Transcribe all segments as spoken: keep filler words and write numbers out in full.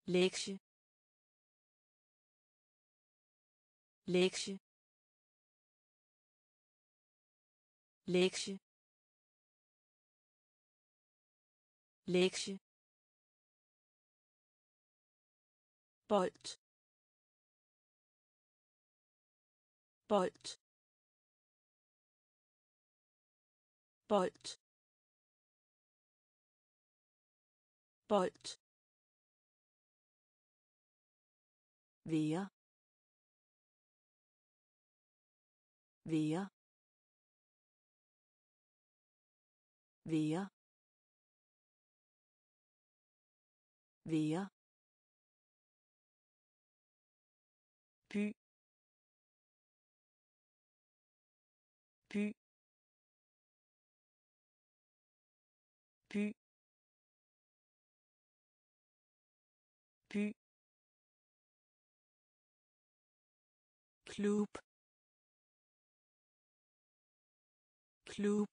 lektie lektie lektie lektie bold bold bold bold være være være være by by by by klub klub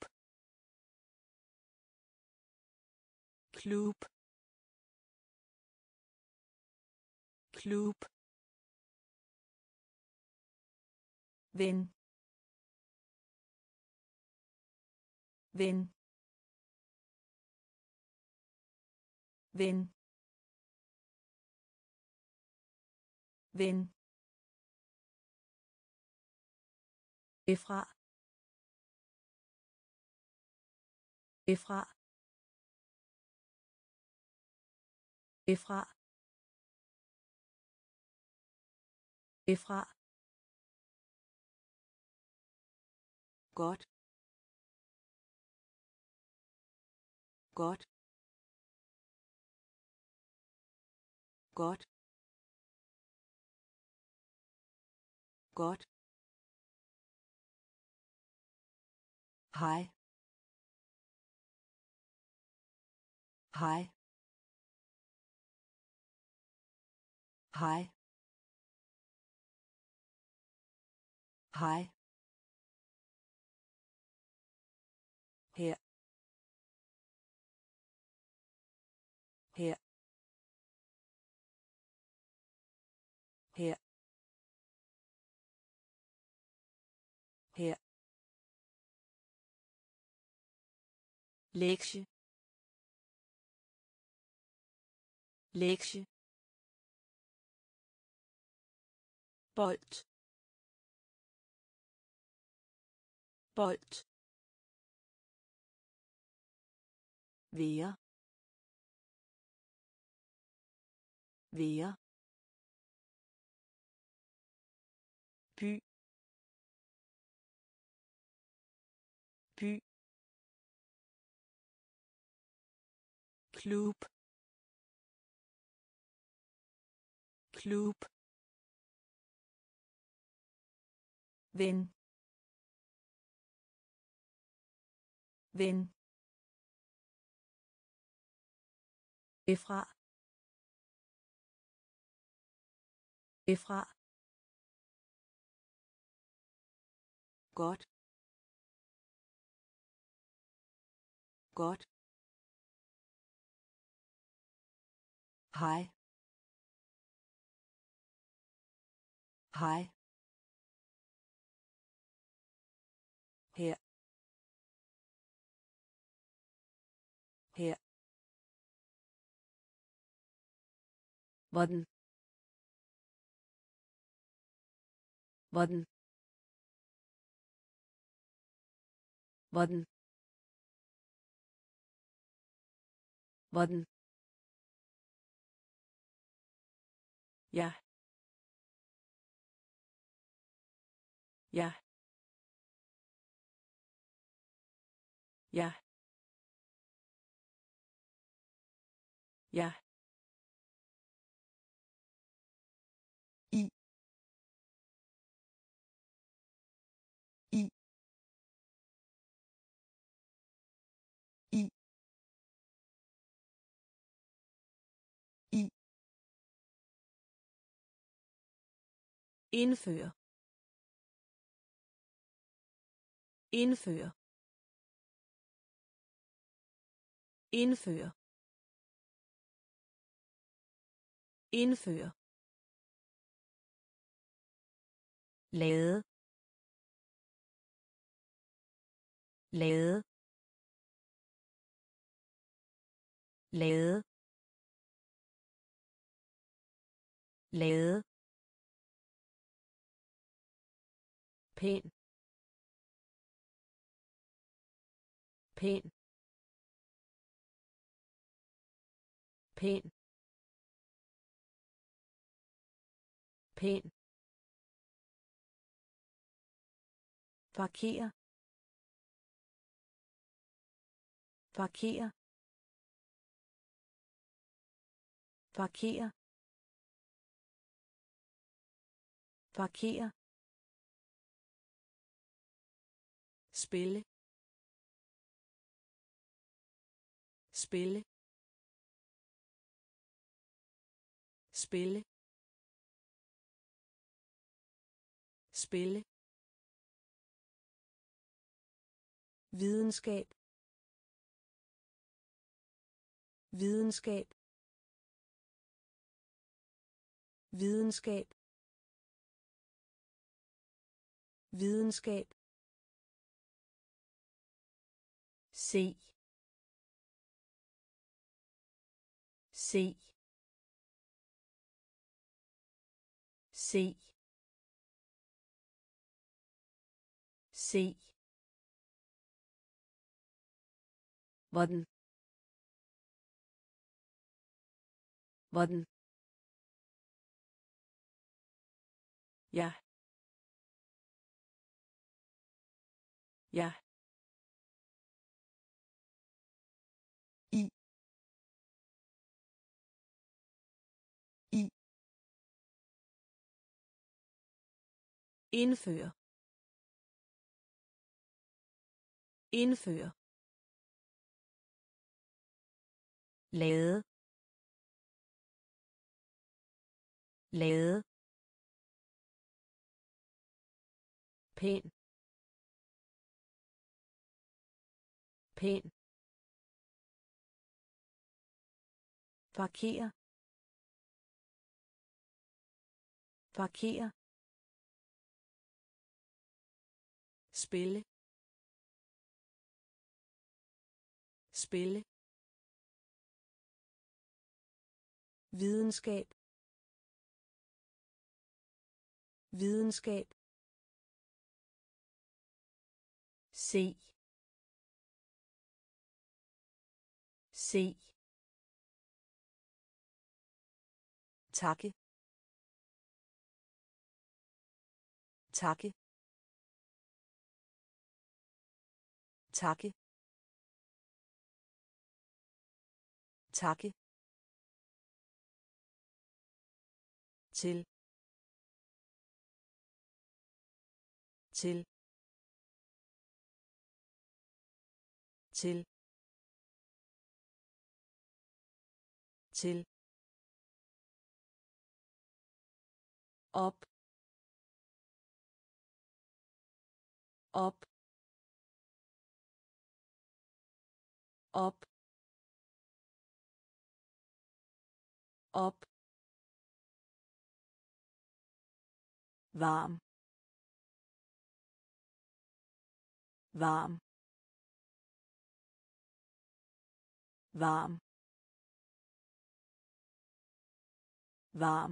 klub klub ven ven ven ven Efra Efra Efra Efra godt godt godt godt hej hej hej hej her her her her lektie lektie bold bold være være by by klub klub ven ven Efra Efra godt godt hej hej her her hvordan hvordan hvordan hvordan ja ja ja ja i i i i indføre indføre indføre indføre, lade, lade, lade, lade, pæn, pæn, pæn, pæn, parkere, parkere, parkere, parkere, spille, spille, spille, spille, videnskab, videnskab, videnskab, videnskab, se, se, se, se, hvordan, hvordan, ja, ja, i, i, indføre, indføre, lade, lade, pæn, pæn, parkere, parkere, spille, spille, videnskab, videnskab, se, se, takke, takke, takke, takke, til, til, til, til, op, op, op, op, varm, varm, varm, varm,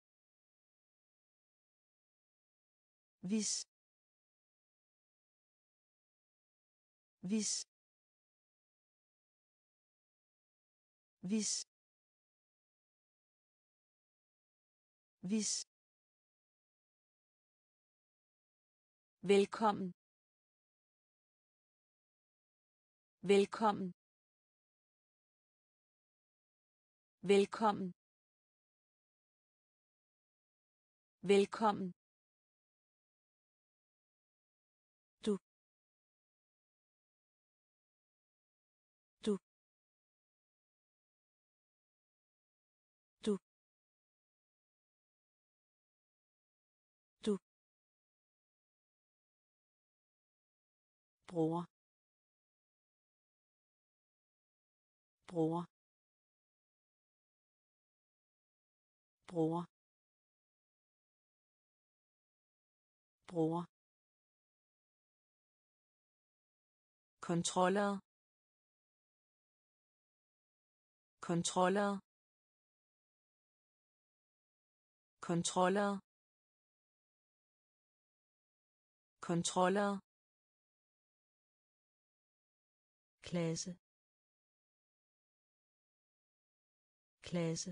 hvis, hvis, hvis, hvis, velkommen, velkommen, velkommen, velkommen, du, du, du, du, bror, bror, bror bror kontroller kontroller kontroller kontroller klasse klasse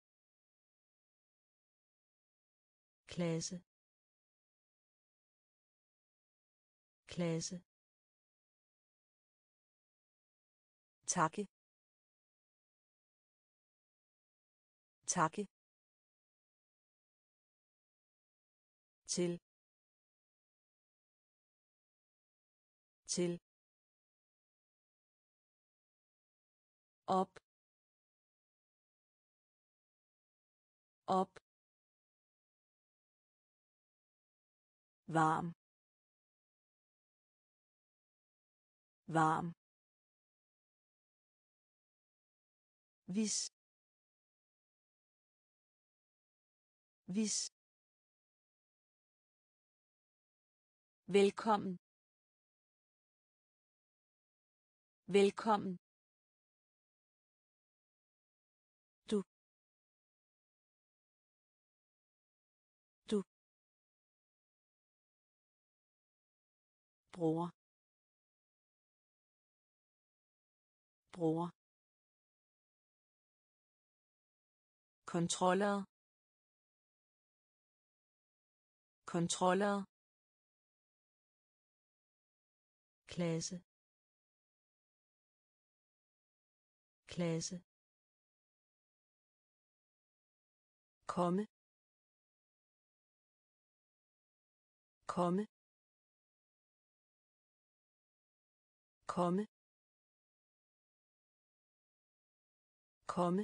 klasse klasse takke takke til til op op varm varm hvis hvis velkommen velkommen du du bror bror kontroller kontroller klasse klasse komme komme komme komme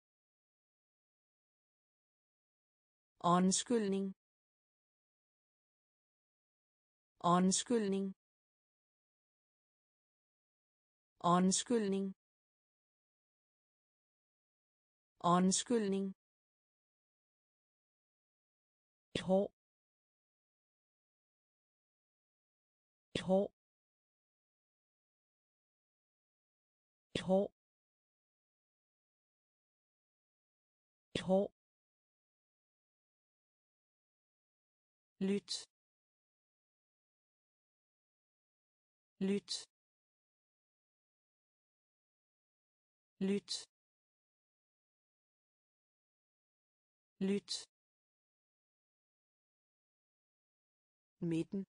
undskyldning undskyldning undskyldning undskyldning et hår et hår et hår et hår lyt lyt lyt lyt midten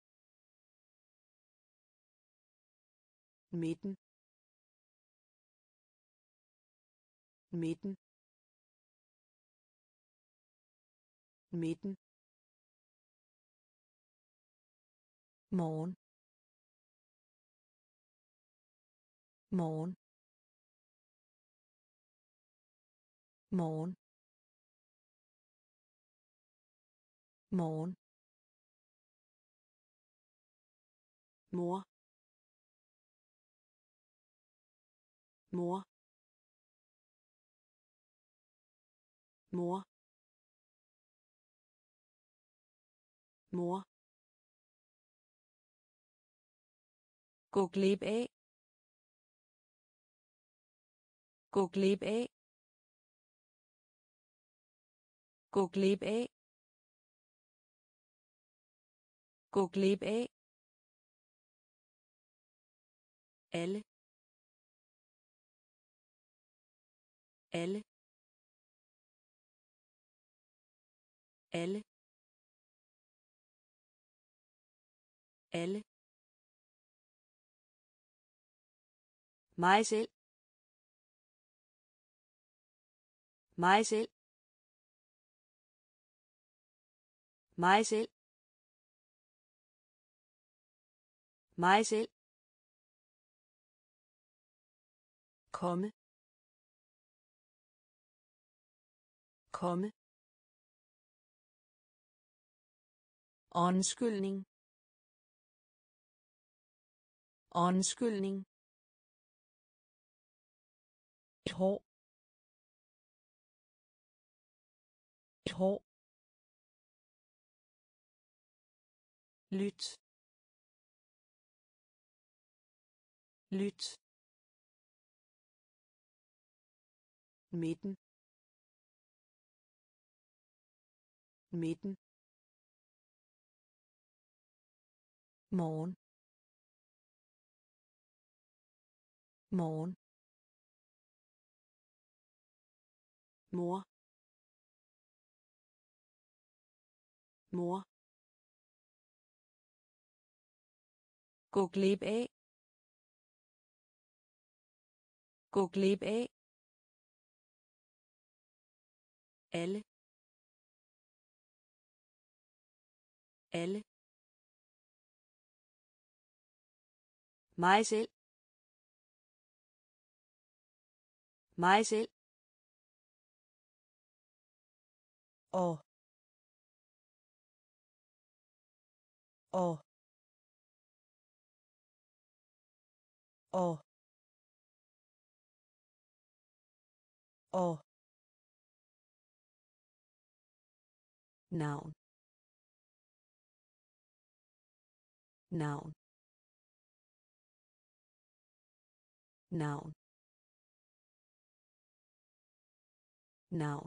midten midten midten morgen morgen morgen morgen mor mor mor mor gå glip af gå glip af gå glip af gå glip af alle alle alle alle mig selv mig selv mig selv mig selv komme komme undskyldning undskyldning et hår et hår, lyt, lyt, midten, midten, morgen, morgen, mor, mor, gå glip af, gå glip af, alle, alle, mig selv, mig selv, og, og, og, og, navn, navn, navn, navn,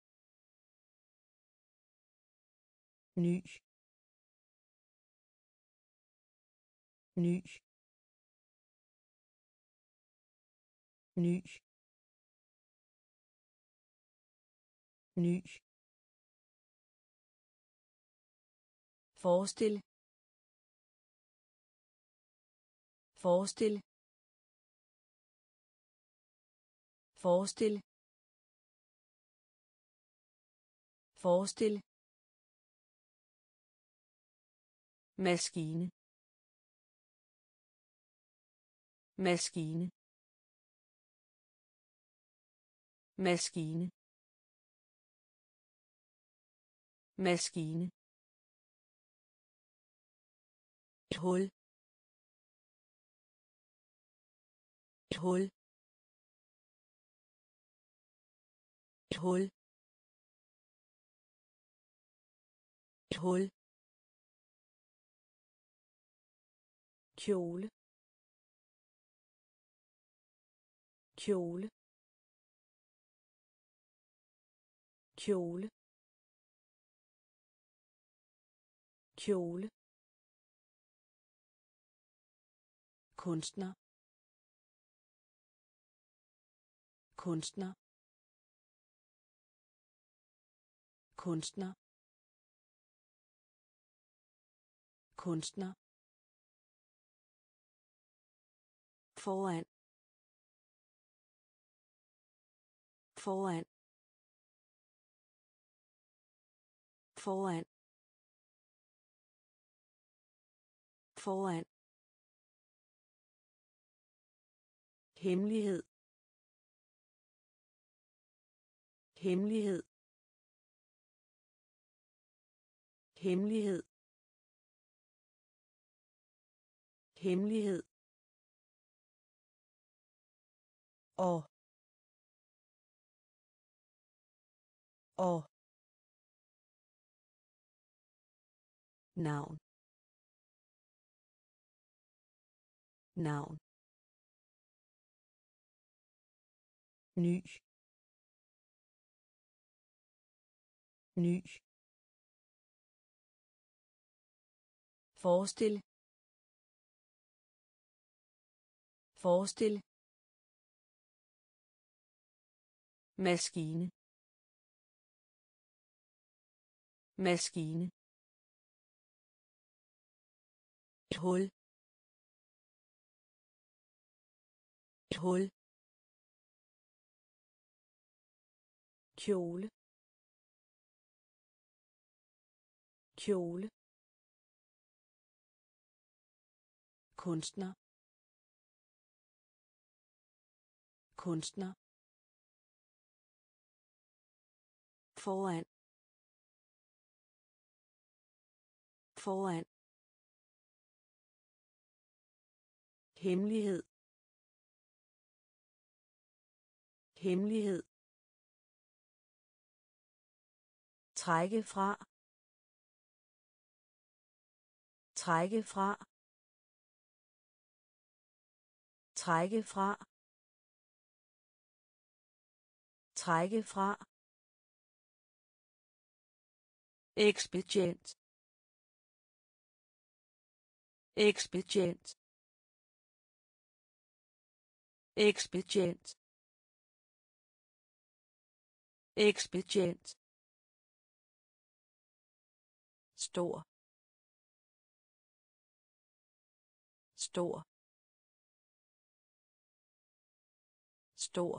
ny, ny, ny, ny, forestil, forestil, forestil, forestil, maskine, maskine, maskine, maskine, et hul, et hul, et hul, et hul, kjole, kjole, kjole, kjole, kunstner, kunstner, kunstner, kunstner, foran, foran, foran, foran, hemmelighed, hemmelighed, hemmelighed, hemmelighed, og, og, navn, navn, ny, ny, forestil, forestil, maskine, maskine, et hul, et hul, kjole, kjole, kunstner, kunstner, foran, foran, hemmelighed, hemmelighed, trække fra, trække fra, trække fra, trække fra, ekspedient, ekspedient, ekspedient, ekspedient, stor, stor, stor,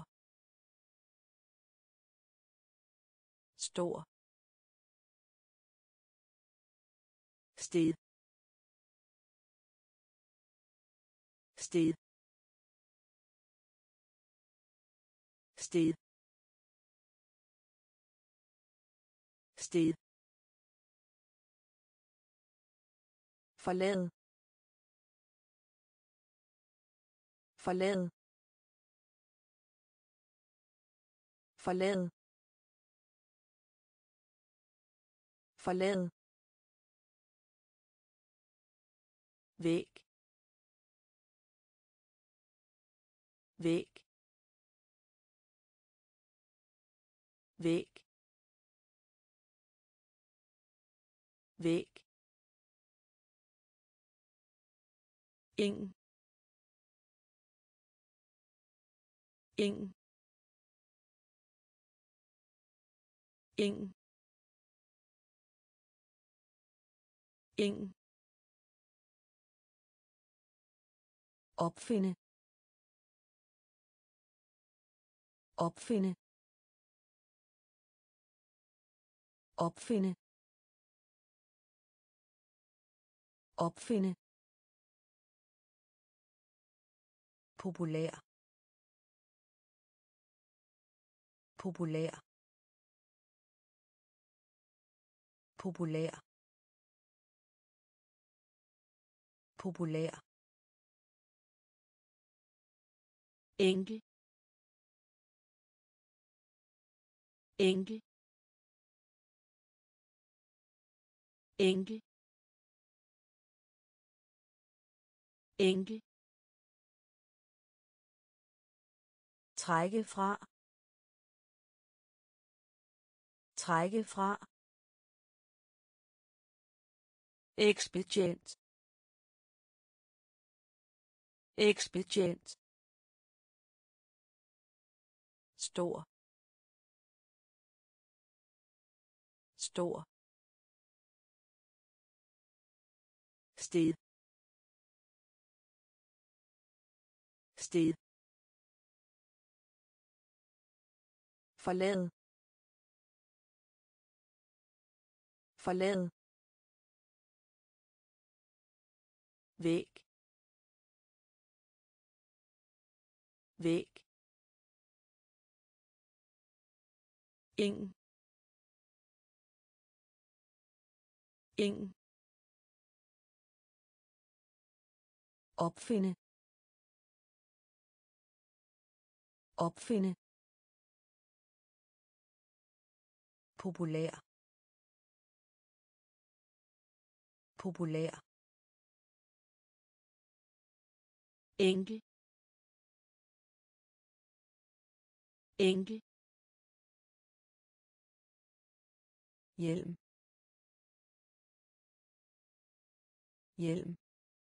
stor, sted, sted, sted, sted, forlade, forlade, forlade, forlade, væg, væg, væg, væg, ingen, ingen, ingen, ingen, opfinde, opfinde, opfinde, opfinde, populær, populær, populær, populær, enkel, enkel, enkel, enkel, trække fra, trække fra, ekspedient, ekspedient, stor, stor, sted, sted, forlade, forlade, væg, væg, ingen, ingen, opfinde, opfinde, populær, populær, enkel, enkel, hjelm, hjelm,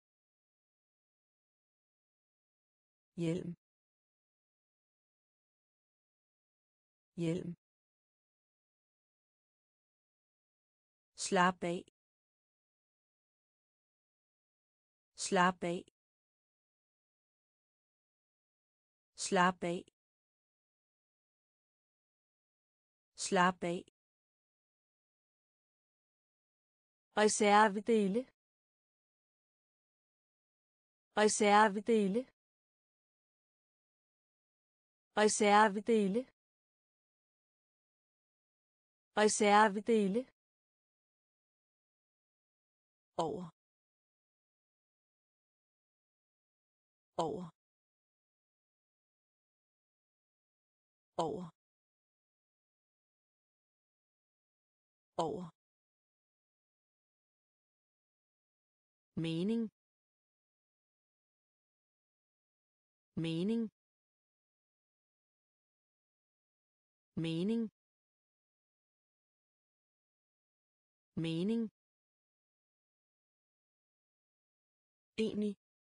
hjelm, hjelm, slap af, slap af, slap af, slap af, reservedele, reservedele, reservedele, reservedele, over, over, over, over, mening, mening, mening, mening, enig,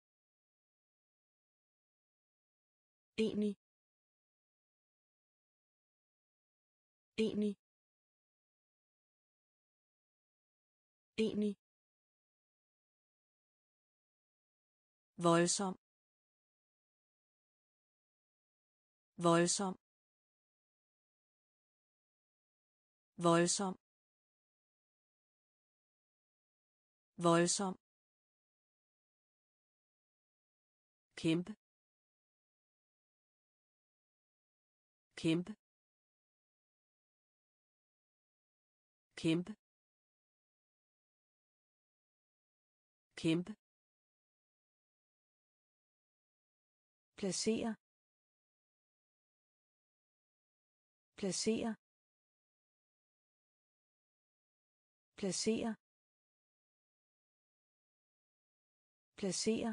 enig, enig, enig, voldsom, voldsom, voldsom, voldsom, kæmpe, kæmpe, kæmpe, kæmpe, placere, placere, placere, placere,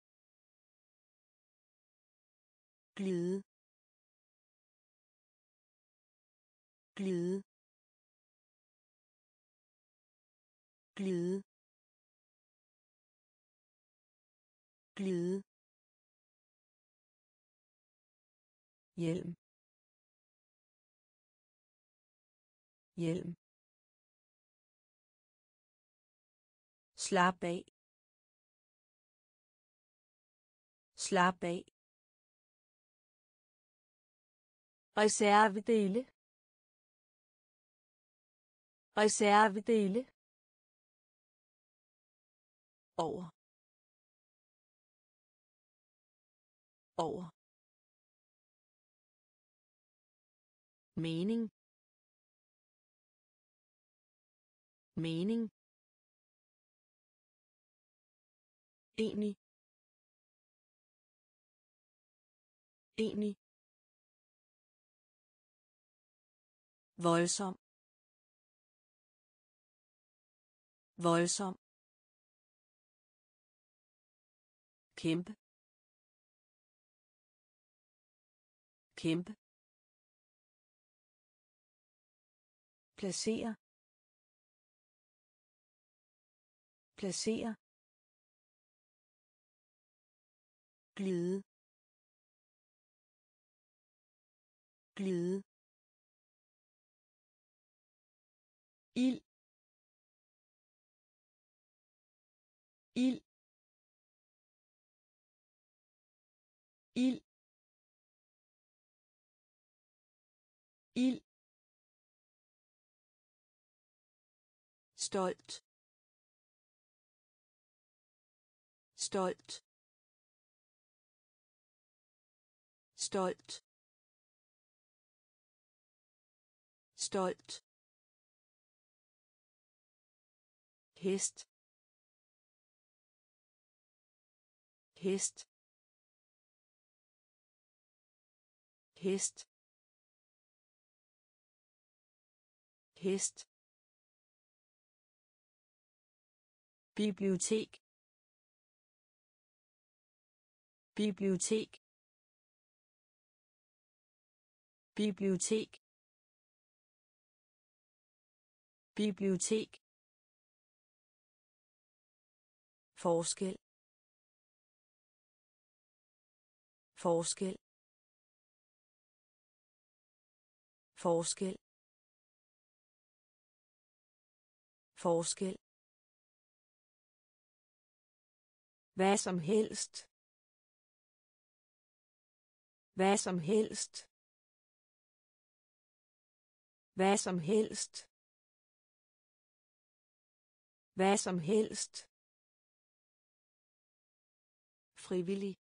glide, glide, glide, glide, hjelm, hjelm, slap af, slap af, reservedele, reservedele, over, over, mening, mening, enig, enig, voldsom, voldsom, kæmpe, kæmpe, placere, placere, glide, glide, ild, ild, ild, ild, stolt, stolt, stolt, stolt, hest, hest, hest, hest, bibliotek, bibliotek, bibliotek, bibliotek, forskel, forskel, forskel, forskel, hvad som helst, hvad som helst, hvad som helst, hvad som helst, frivillig,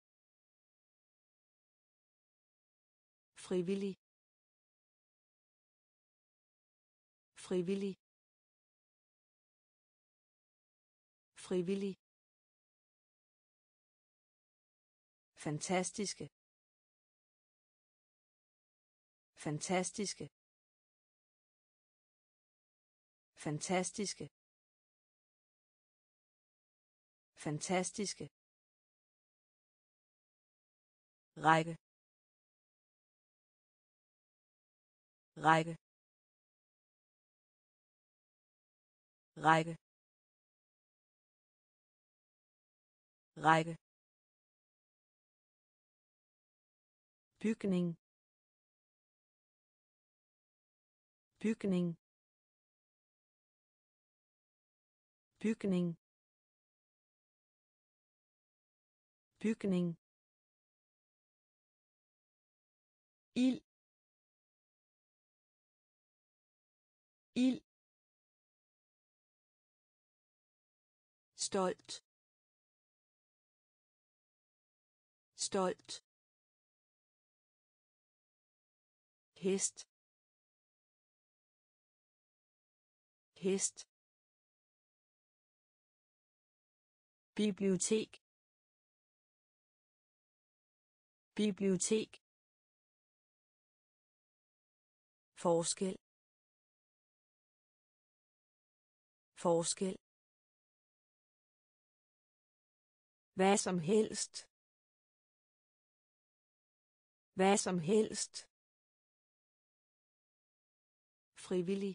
frivillig, frivillig, frivillig, fantastiske, fantastiske, fantastiske fantastiske række række række række bygning bygning bygning bygning ild ild stolt stolt hest hest bibliotek bibliotek forskel forskel hvad som helst hvad som helst frivillig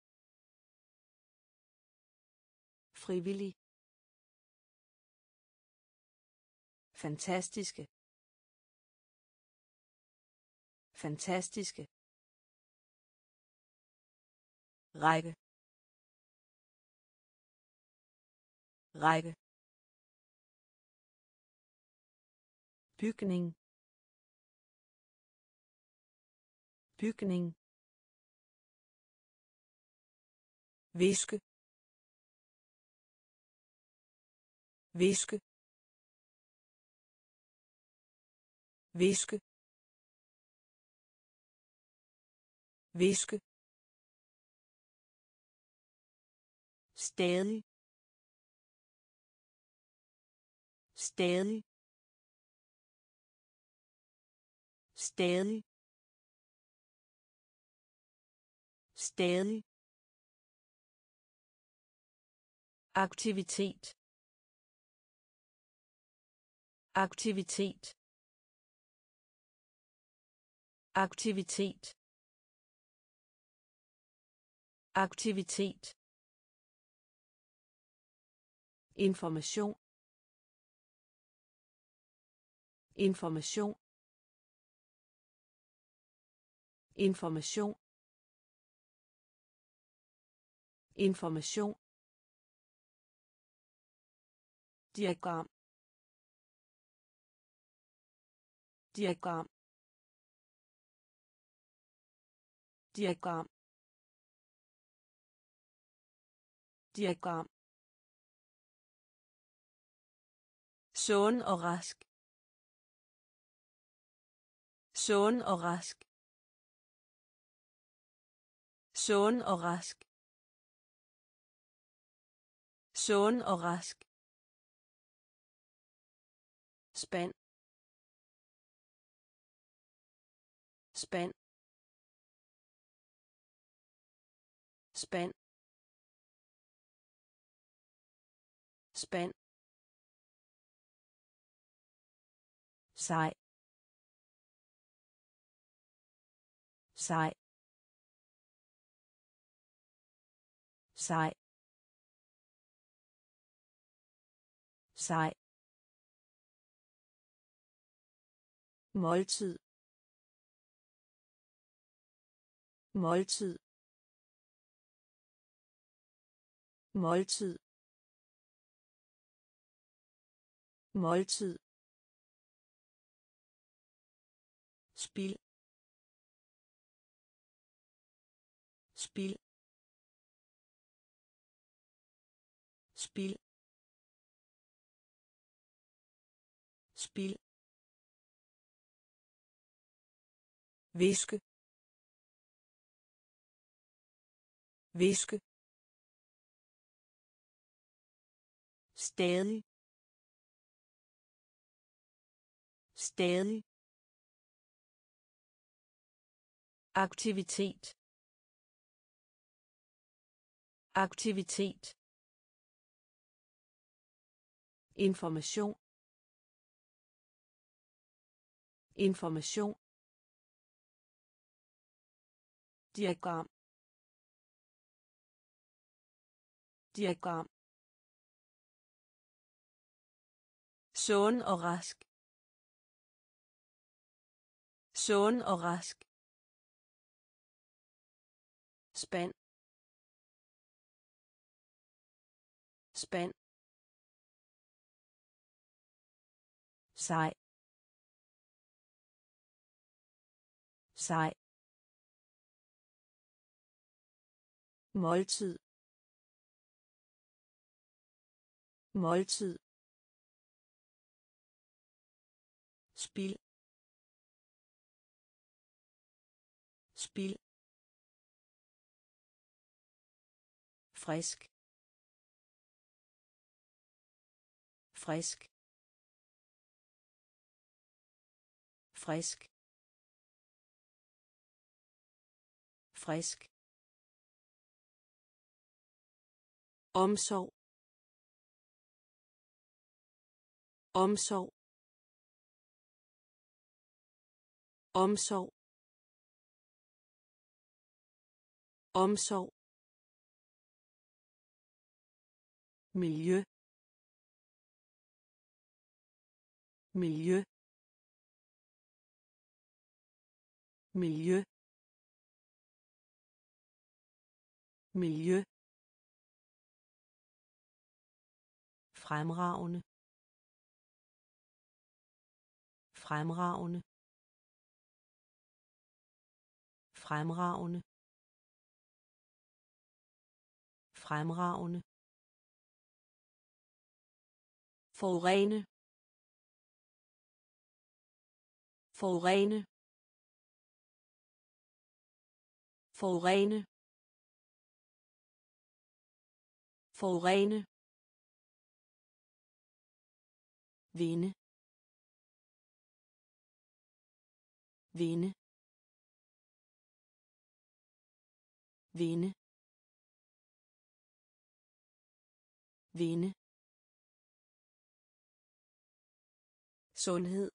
frivillig fantastiske fantastiske række række bygning bygning viske viske viske viske stadig stadig stadig stadig aktivitet aktivitet aktivitet aktivitet information information information information diagram diagram diagram diagram sund og rask sund og rask sund og rask sund og rask spand spand spand spand sej sej sej sej måltid måltid måltid måltid spil spil spil spil viske viske stadig stadig aktivitet aktivitet, information, information, diagram, diagram, sund og rask, sund og rask, spand, spand, sej, sej, måltid, måltid, spil, spil, frisk, frisk, frisk, frisk, omsorg, omsorg, omsorg, omsorg, miljø, miljø, miljø, miljø, fremragende, fremragende, fremragende, fremragende, forurene, forurene, forurene, forurene, vinde, vinde, vinde, vinde, sundhed,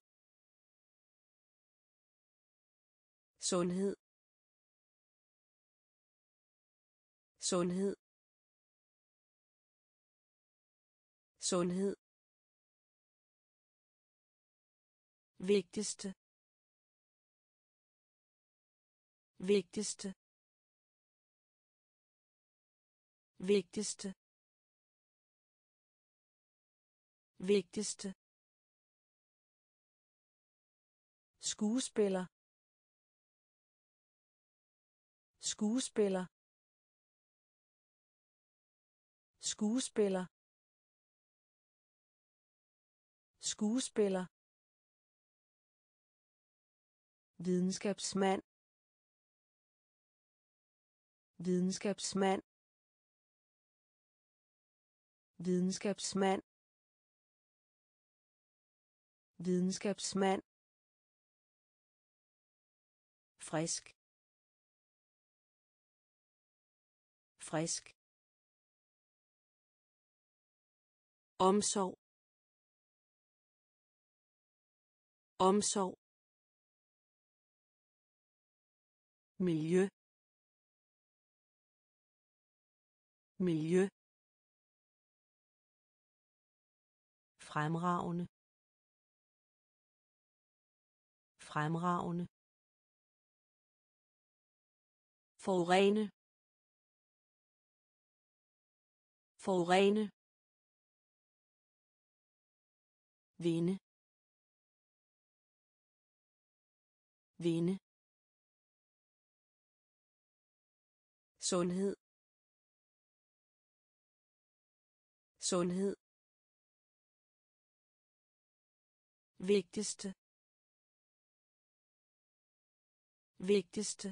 sundhed, sundhed, sundhed, vigtigste, vigtigste, vigtigste, vigtigste, skuespiller, skuespiller, skuespiller, skuespiller, videnskabsmand, videnskabsmand, videnskabsmand, videnskabsmand, frisk, frisk, omsorg, omsorg, miljø, miljø, fremragende, fremragende, forurene, forurene, vinde, vinde, sundhed, sundhed, vigtigste, vigtigste,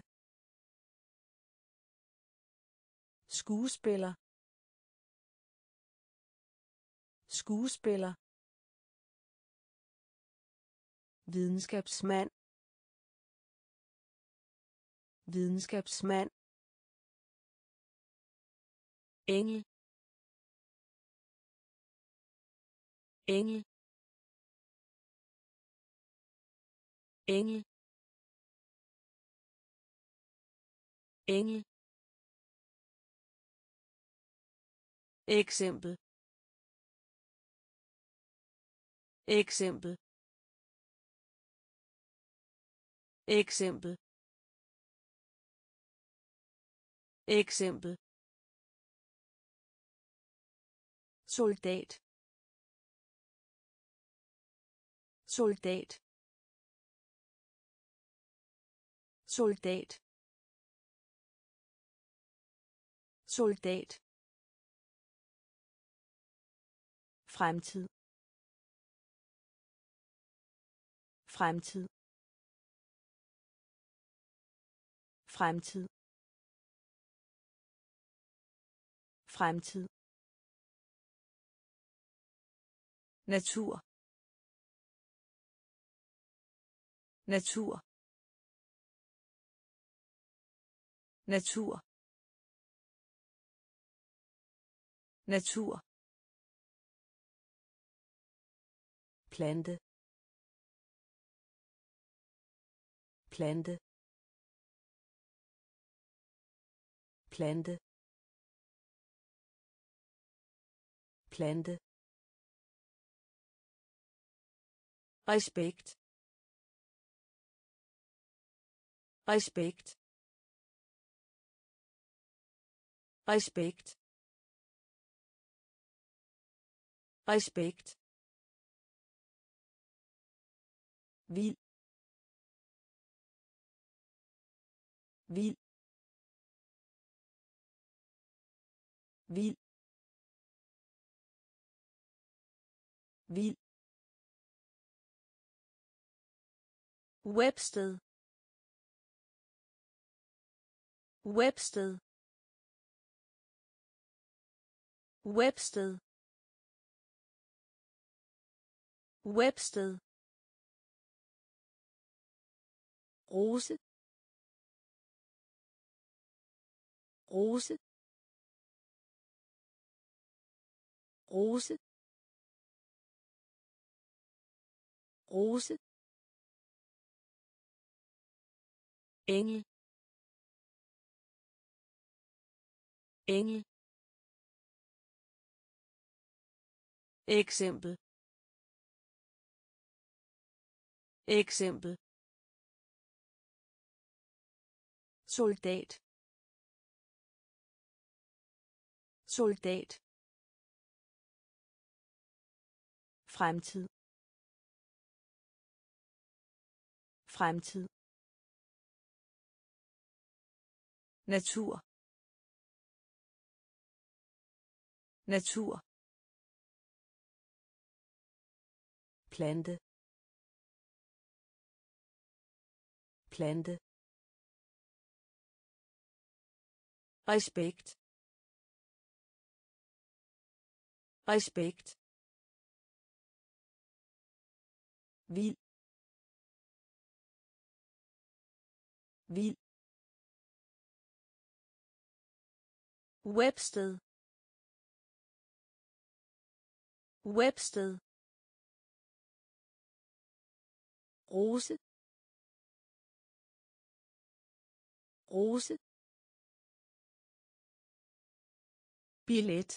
skuespiller, skuespiller, videnskabsmand, videnskabsmand, engel engel engel engel eksempel eksempel eksempel eksempel soldat soldat soldat soldat fremtid fremtid fremtid fremtid natur natur natur natur plante plante plante plante respekt respekt respekt respekt vild vild vild vild Websted Websted Websted Websted rose rose rose rose engel engel eksempel eksempel soldat soldat fremtid fremtid natur natur plante plante respekt respekt vild vild Websted Websted rose rose billet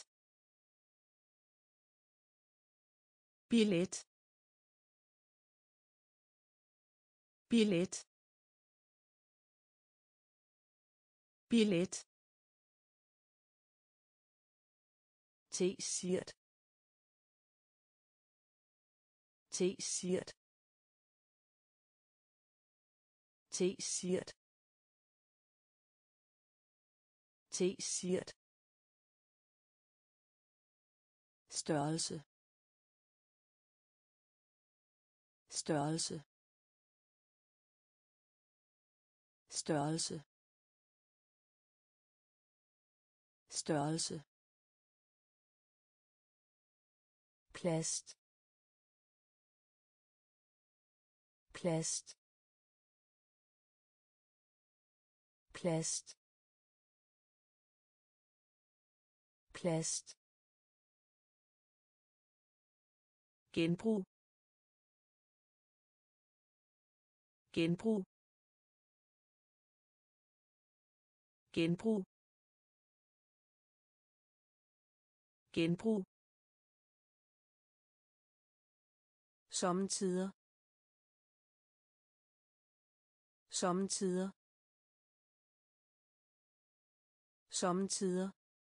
billet billet billet T-shirt T-shirt T-shirt T-shirt størrelse størrelse størrelse størrelse plast plast plast plast, genbrug, genbrug, genbrug, genbrug, sommetider, sommetider, sommetider,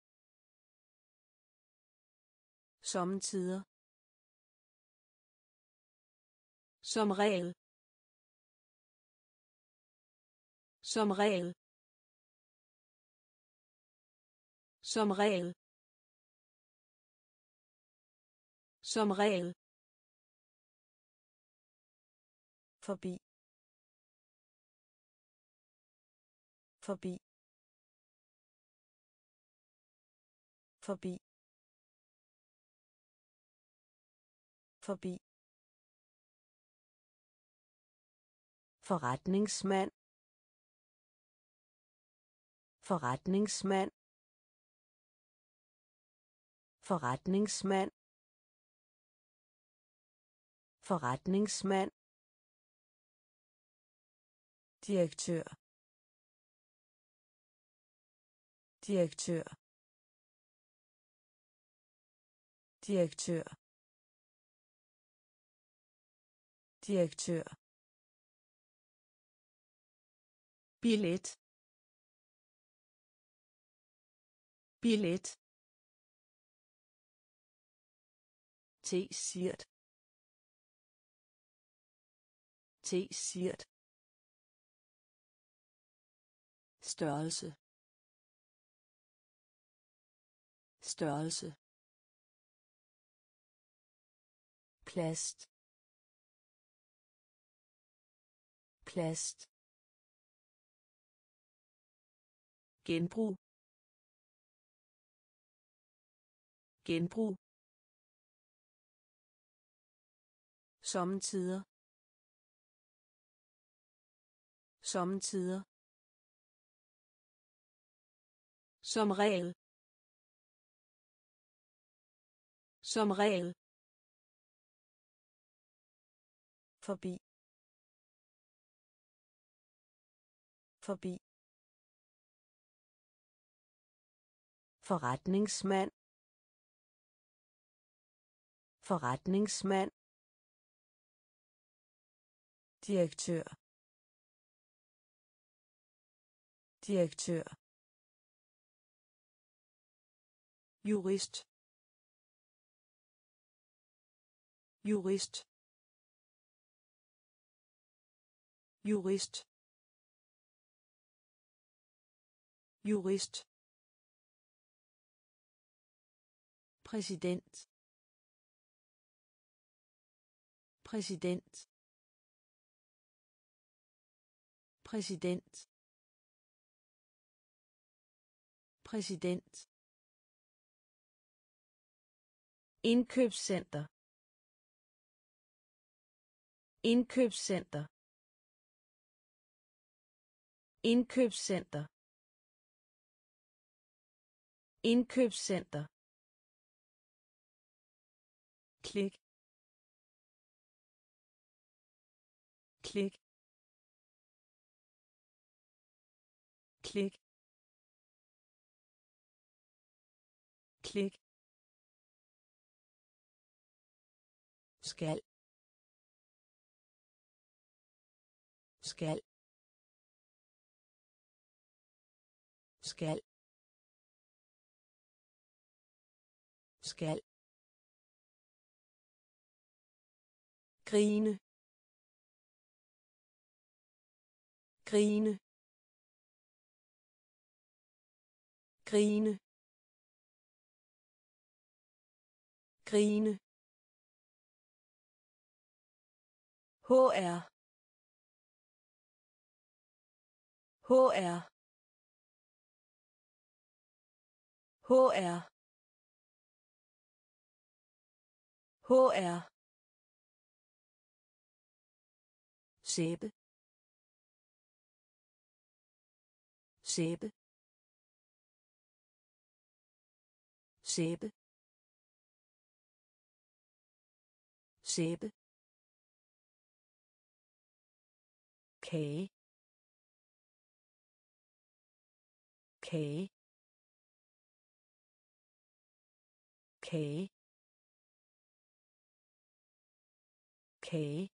sommetider, som regel, som regel, som regel, som regel, forbi, forbi, forbi, forbi, forretningsmand, forretningsmand, forretningsmand, forretningsmand, direktør, direktør, direktør, direktør, billet, billet, te-sirt, te-sirt, størrelse, størrelse, plast, plast, genbrug, genbrug, sommetider, sommetider, som regel, som regel, forbi, forbi, forretningsmand, forretningsmand, direktør, direktør, jurist, jurist, jurist, jurist, præsident, præsident, præsident, præsident, indkøbscenter, indkøbscenter, indkøbscenter, indkøbscenter, klik, klik, klik, klik, skal, skal, skal, skal, grine, grine, grine, grine, H R, H R, H R, H R, sæbe, sæbe, sæbe, sæbe, kage, kage, kage, kage,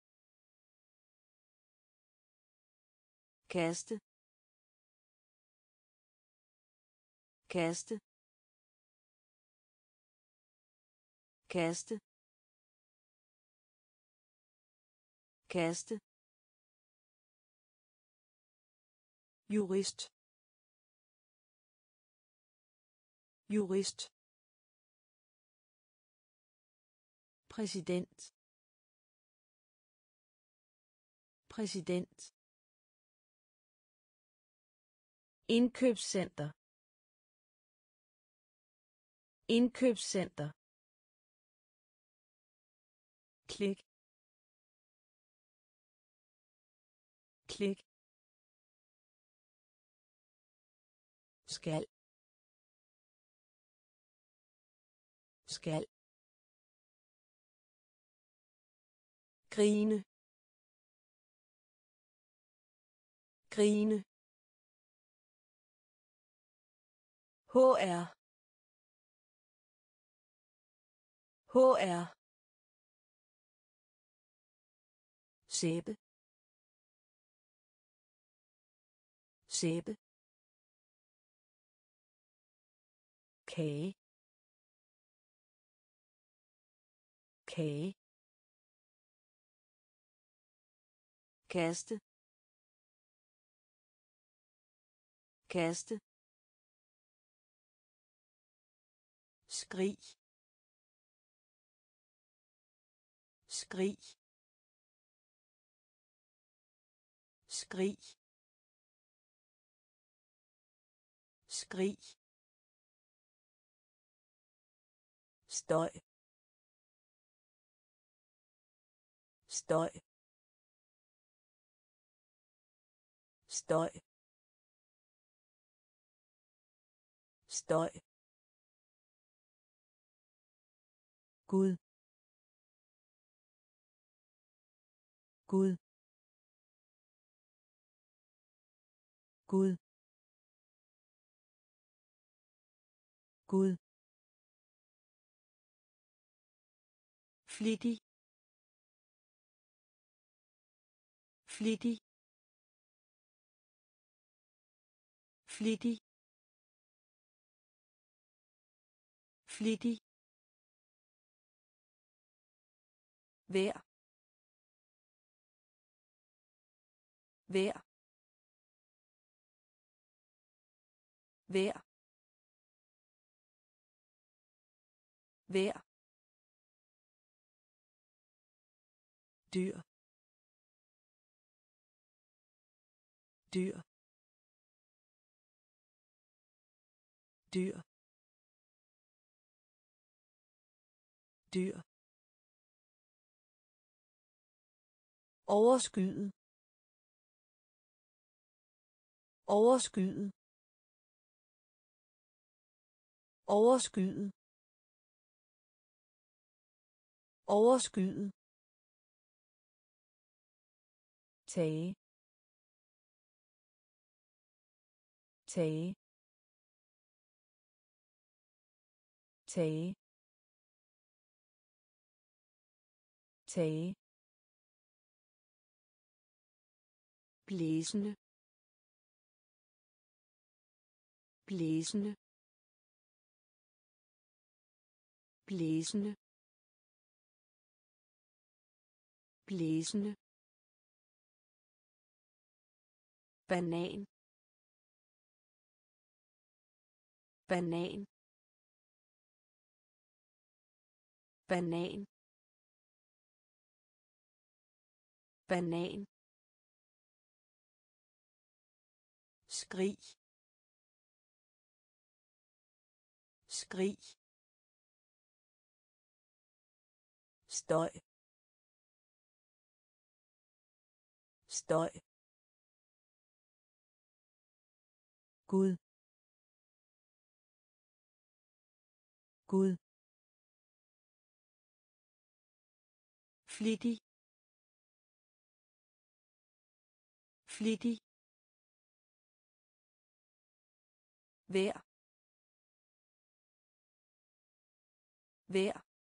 kaste, kaste, kaste, kaste, jurist, jurist, præsident, præsident, indkøbscenter, indkøbscenter, klik, klik, skal, skal, grine, grine, H R, H R, sæbe, sæbe, kage, kage, kaste, kaste, skrig, skrig, skrig, skrig, støj, støj, støj, støj, Gud, Gud, Gud, Gud, flittig, flittig, flittig, flittig, vær, vær, vær, vær, dyr, dyr, dyr, dyr, overskyet, overskyet, overskyet, overskyet, tage, tage, tage, tage, blæsende, blæsende, blæsende, blæsende, banan, banan, banan, banan, skrig, skrig, støj, støj, Gud, Gud. flittig, flittig, vær, vær,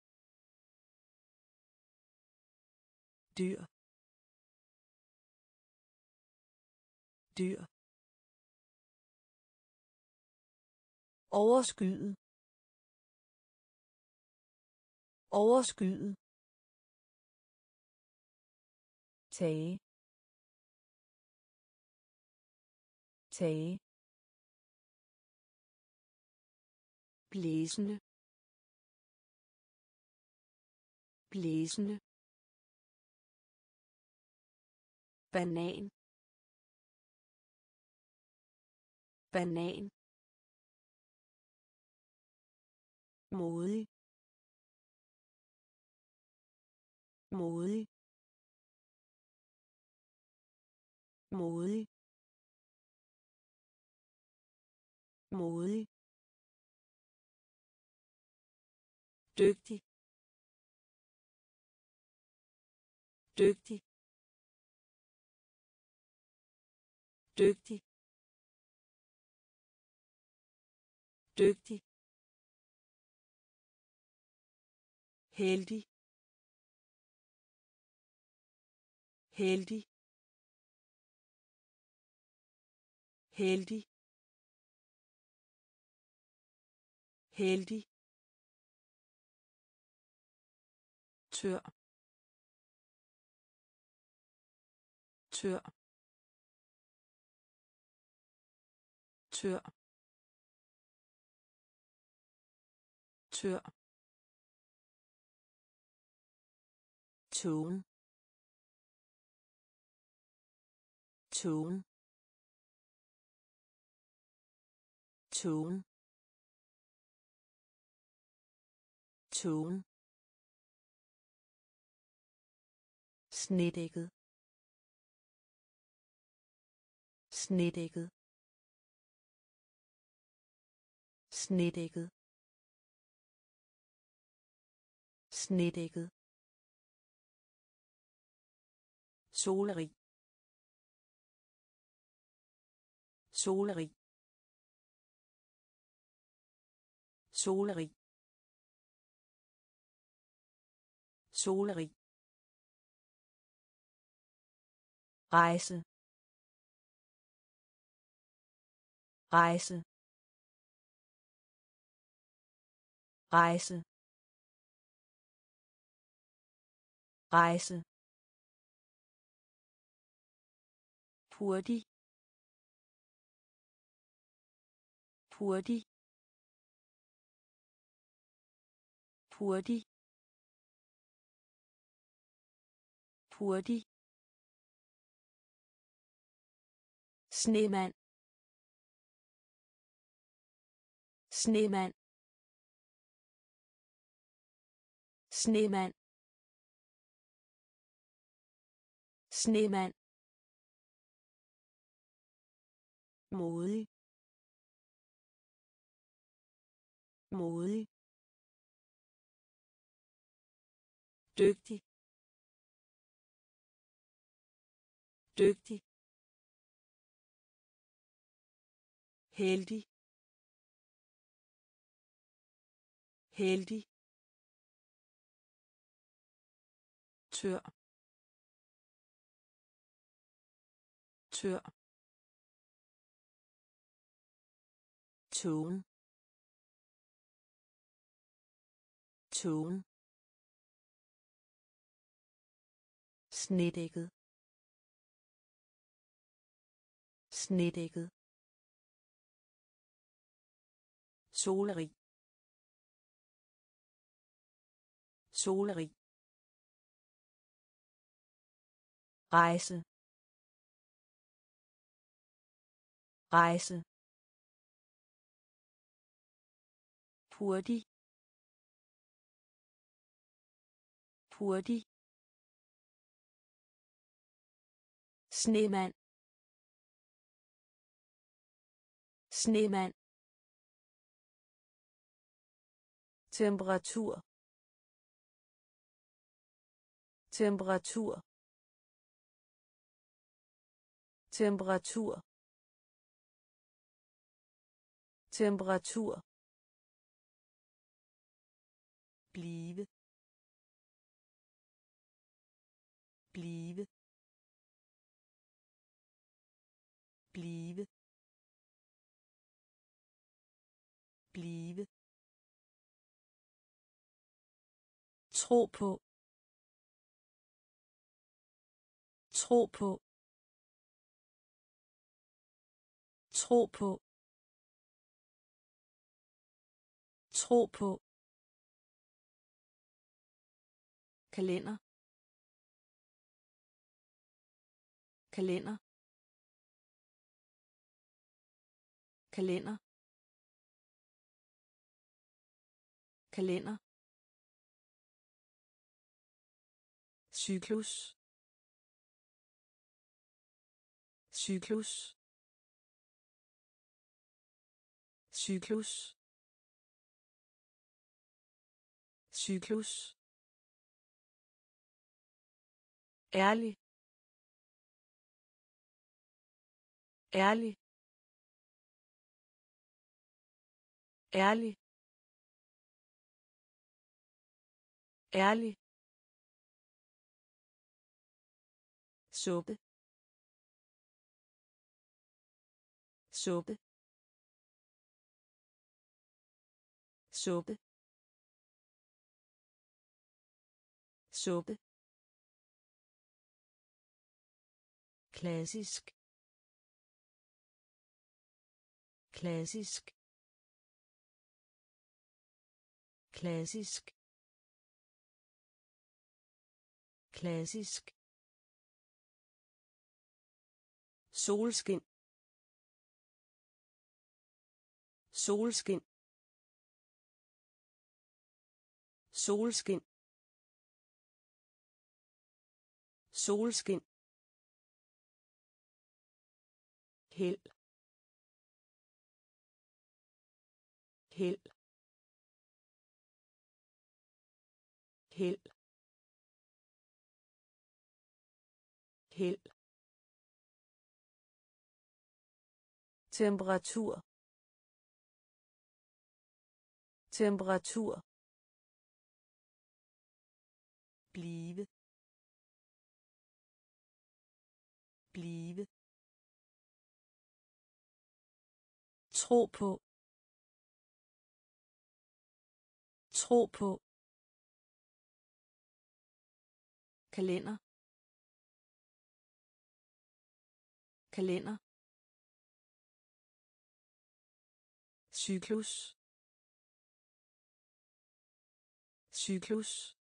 dyr, dyr, overskyet, overskyet, tage, tage, blæsende, blæsende, banan, banan, modig, modig, modig, modig, dygtig, dygtig, dygtig, dygtig, heldig, heldig, heldig, heldig, tør, tør, tør, tør, tone, tone, tone, tone, snedækket, snedækket, snedækket, snedækket, solerig, solerig, solerig, solerig, rejse, rejse, rejse, rejse, hurtig, hurtig, hurtig, hurtig, snemand, snemand, snemand, snemand, modig, modig, dygtig, dygtig, heldig, heldig, tør, tør, tone, tone, snedækket, snedækket, solerig, solerig, rejse, rejse, hurtig, hurtig, snemand, snemand, temperatur temperatur temperatur temperatur blive blive blive blive tro på tro på tro på tro på kalender kalender kalender kalender cyklus cyklus cyklus cyklus ærlig ærlig ærlig ærlig suppe suppe suppe suppe klassisk klassisk klassisk klassisk solskin solskin solskin solskin held held held held temperatur temperatur blive blive tro på tro på kalender kalender cyklus cyklus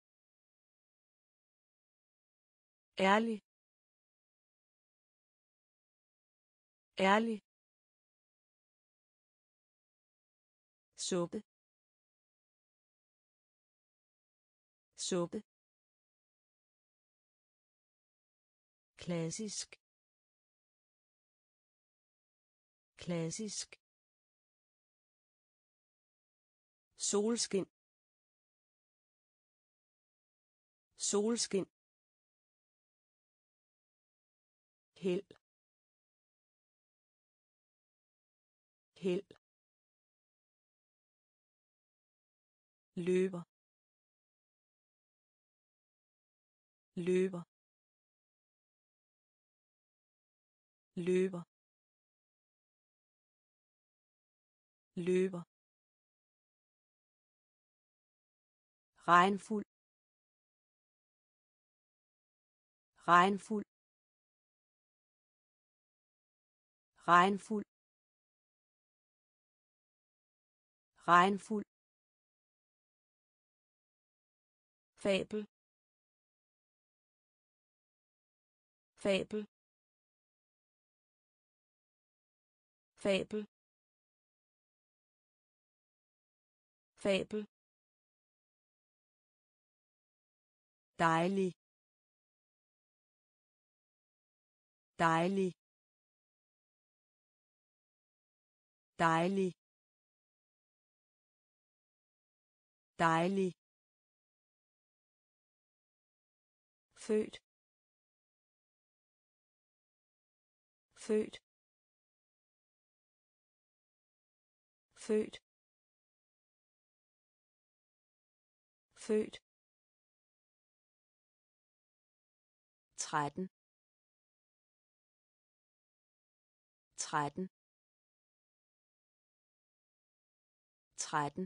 ærlig ærlig suppe suppe klassisk klassisk solskin solskin held held løber løber løber løber regnfuld regnfuld regnfuld regnfuld fabel fabel fabel fabel dejlig dejlig dejlig dejlig, født, født, født, født, tretten, tretten, tretten,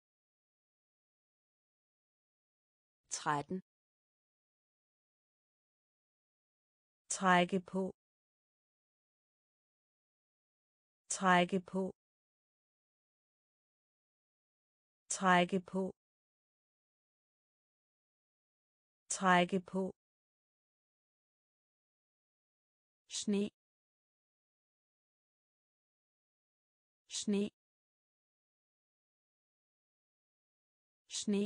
tretten, trække på, trække på, trække på, trække på, sne, sne, sne,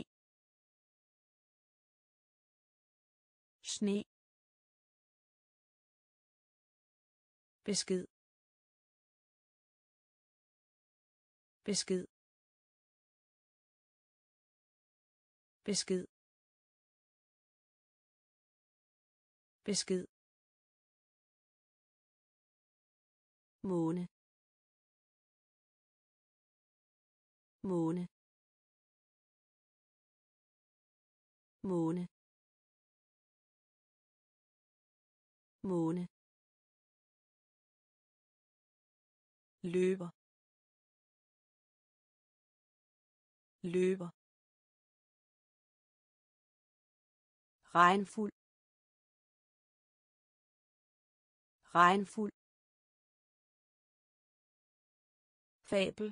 sne, besked, besked, besked, besked, måne, måne, måne, måne, løber, løber, regnfuld, regnfuld, fabel,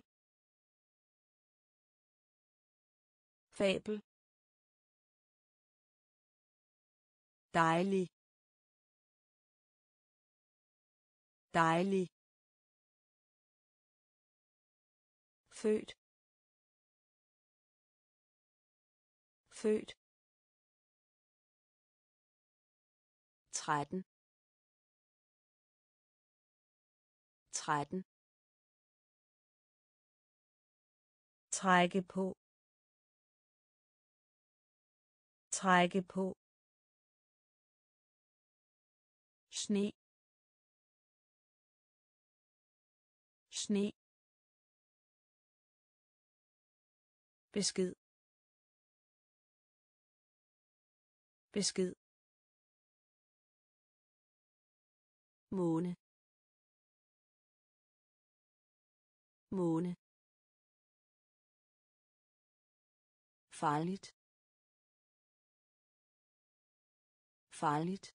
fabel, dejlig, dejlig, født, født, tretten, tretten, trække på, trække på, sne, sne, besked, besked, måne, måne, farligt, farligt,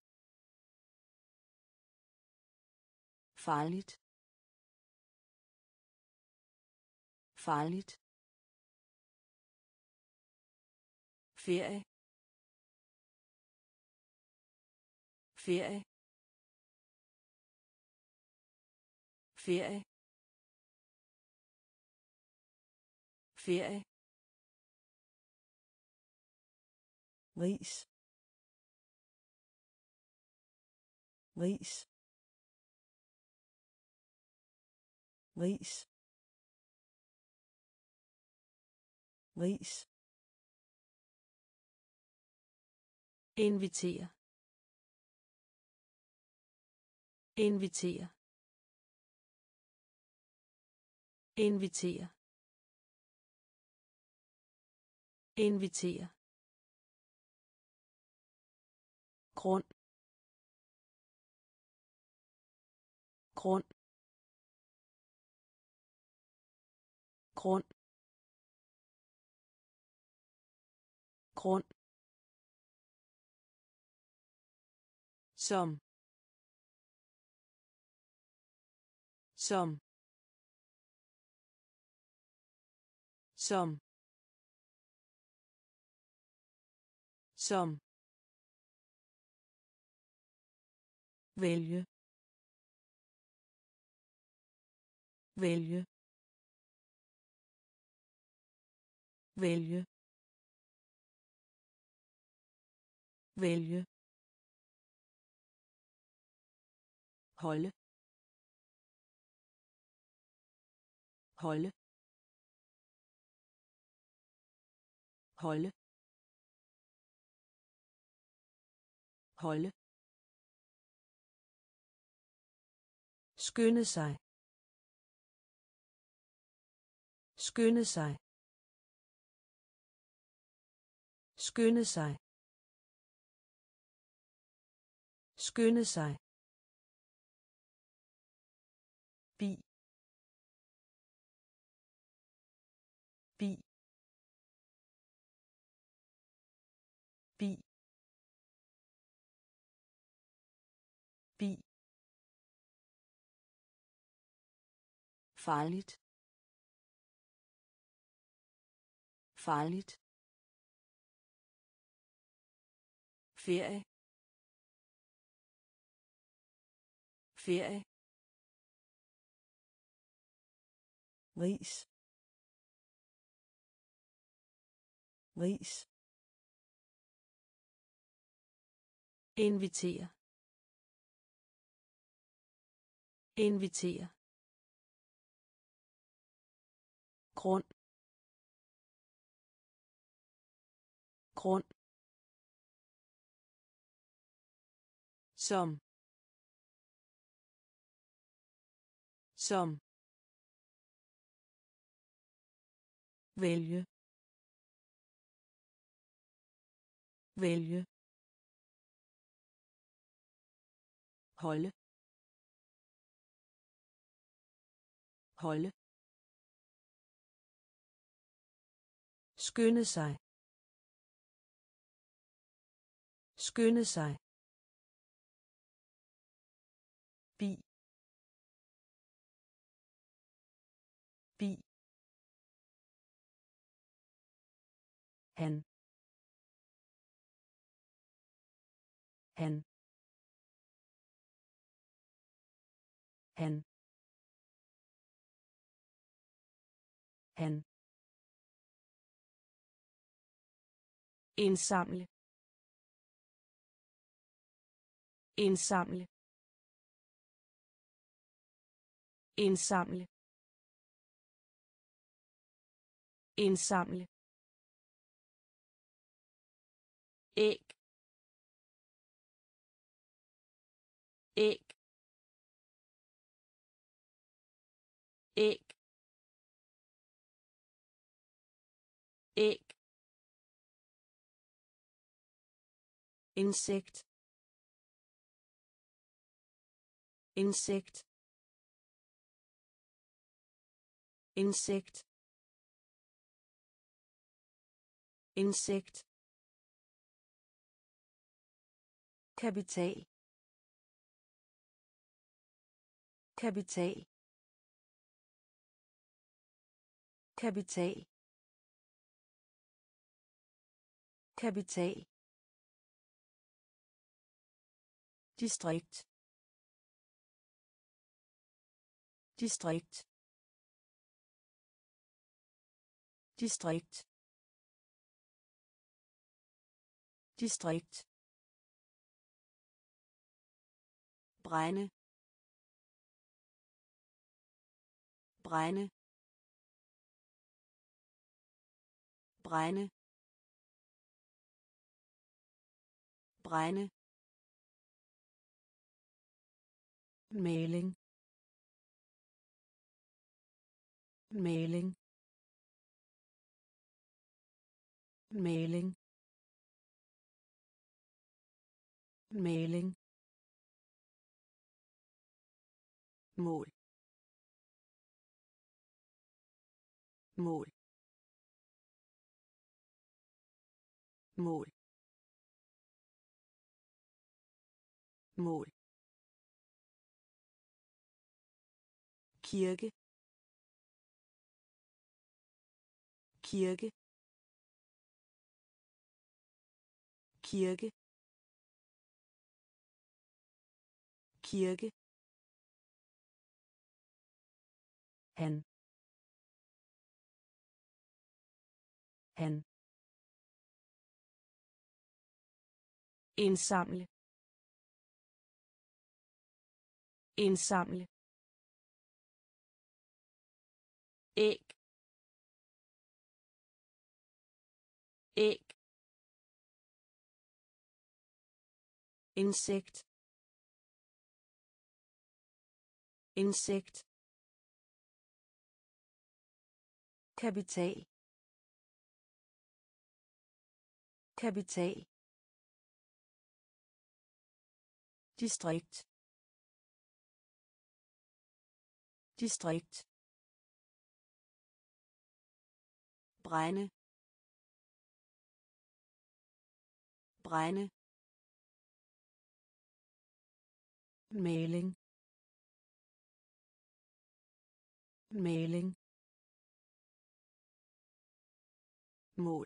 farligt, farligt, ferie, ferie, ferie, ferie, ris, ris, ris, ris, invitere, invitere, invitere, invitere, grund, grund, grund, grund, som, som, som, som, vælge, vælge, vælge, vælge, holde, holde, holde holde skynde sig skynde sig skynde sig skynde sig bi bi bi bi farligt farligt ferie ferie ris ris invitere invitere grund grund som som vælge vælge holde holde skynde sig skynde sig bi bi han han han han indsamle indsamle indsamle indsamle æg æg æg æg insekt insekt insekt insekt kapital kapital kapital kapital distrikt distrikt distrikt distrikt brænde brænde brænde brænde mailing mailing mailing mailing mål mål mål mål kirke kirke kirke kirke han han indsamle indsamle æg æg, insekt, insekt, kapital, kapital, distrikt, distrikt, brænde, brænde, maling, maling, mål,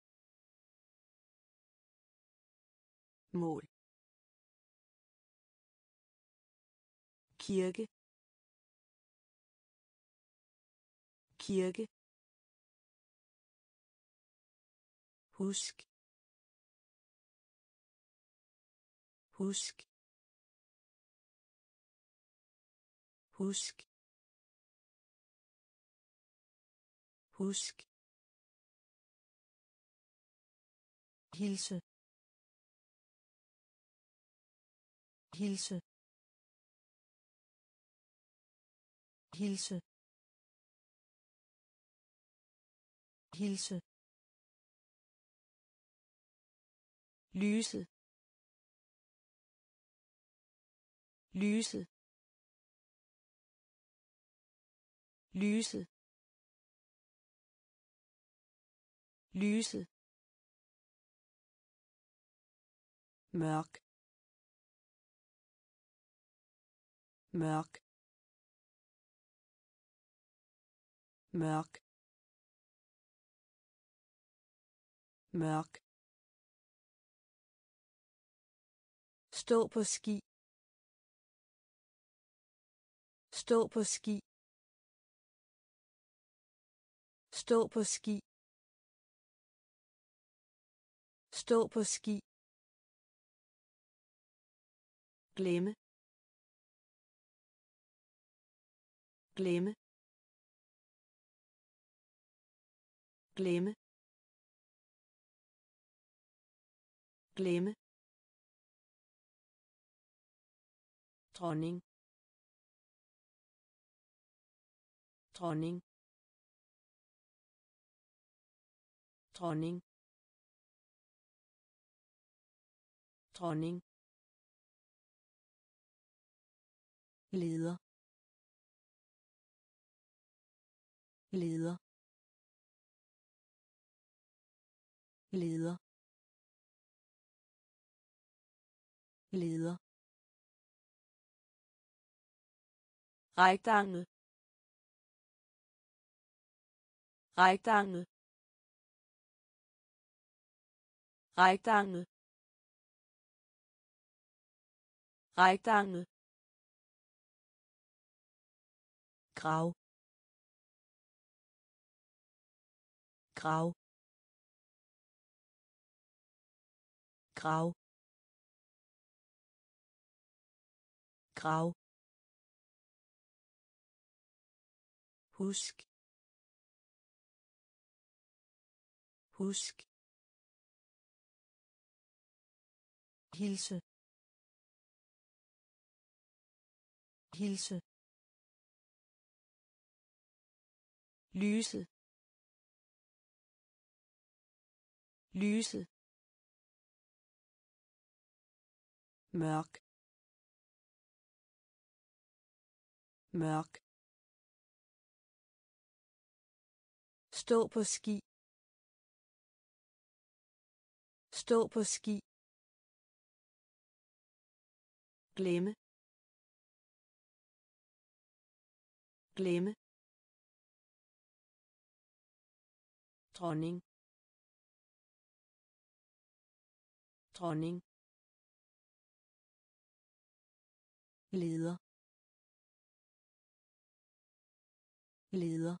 mål, kirke, kirke, husk, husk, husk, husk, hilse, hilse, hilse, hilse, lyse, lyse, lyse, lyse, mørk, mørk, mørk, mørk, stå på ski, stå på ski, stå på ski, stå på ski, glemme, glemme, glemme, glemme, dronning, dronning, dronning, dronning, leder, leder, leder, leder, rektangel, rektangel, rektangel, rektangel, grav, grav, grav, grav, husk, husk, hilse, hilse, lyse, lyse, mørk, mørk, stå på ski, stå på ski, glemme, glemme, dronning, dronning, leder, leder,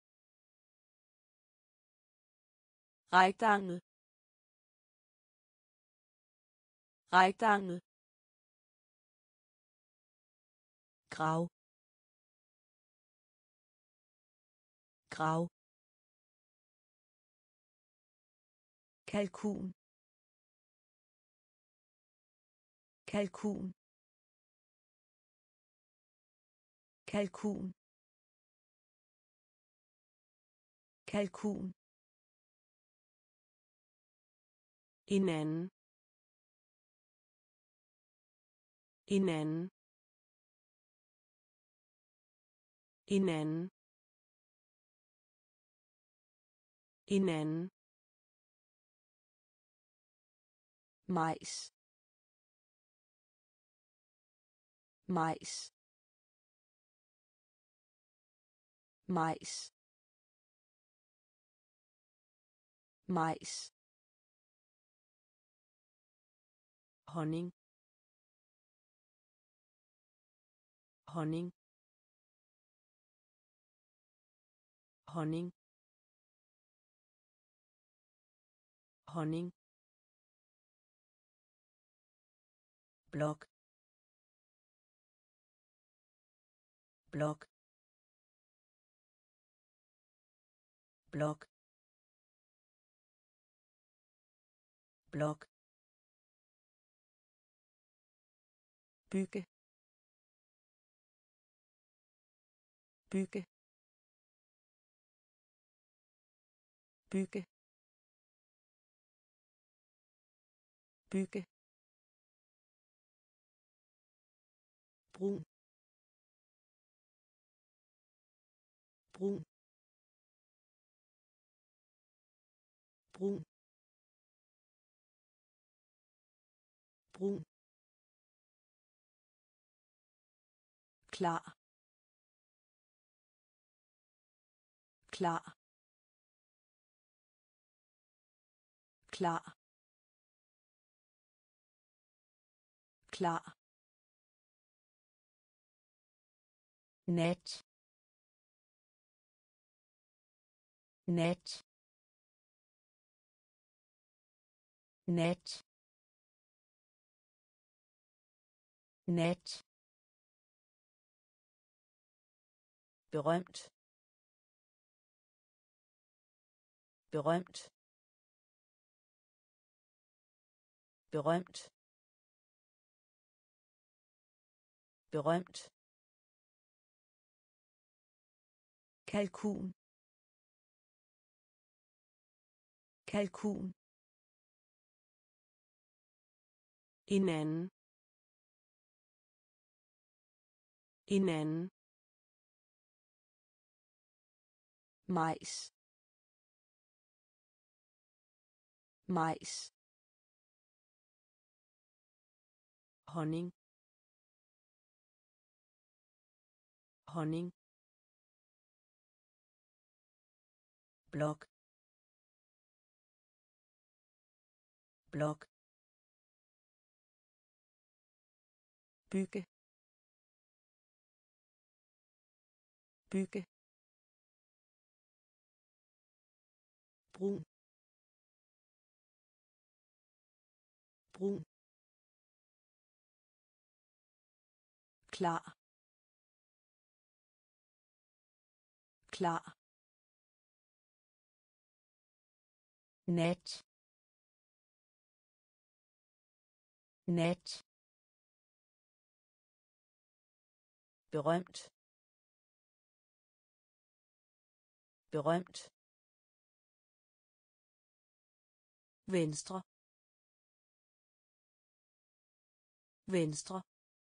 rektangel, rektangel, grav, grav, kalkun kalkun kalkun kalkun en anden en anden en anden en anden majs majs majs majs honning honning honning honning blok blok blok blok bygge bygge bygge bygge brun brun brun brun klar klar klar klar net net net net berømt berømt berømt berømt kalkun kalkun en anden en anden majs majs honning honning blok blok bygge bygge brun brun klar klar net net berømt berømt venstre venstre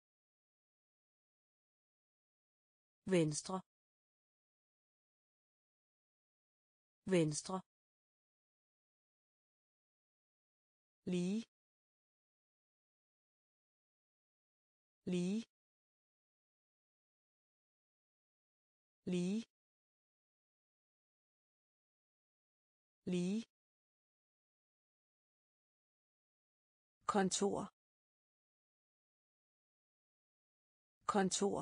venstre venstre lige lige lige lige kontor kontor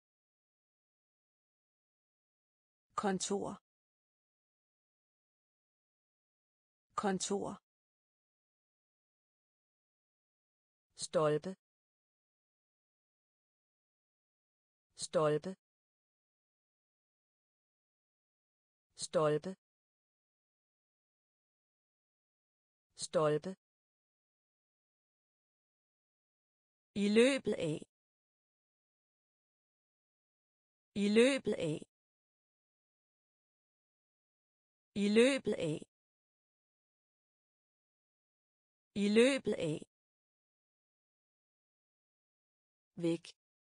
kontor kontor stolpe stolpe stolpe stolpe, i løbet af, i løbet af, i løbet af, i løbet af, væk,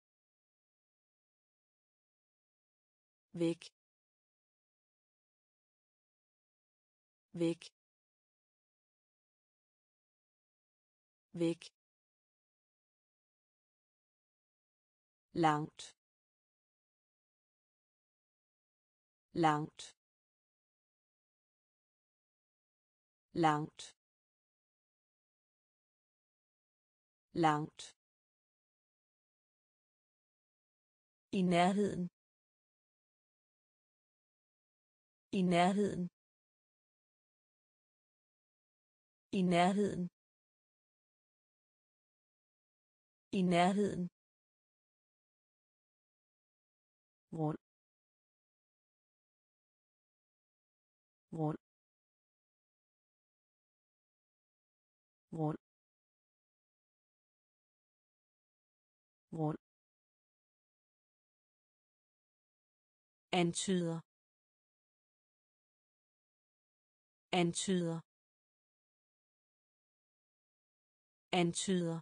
væk, væk, væk, langt, langt, langt, langt, i nærheden, i nærheden, i nærheden, i nærheden, rund, rund, rund, rund, antyder, antyder, antyder,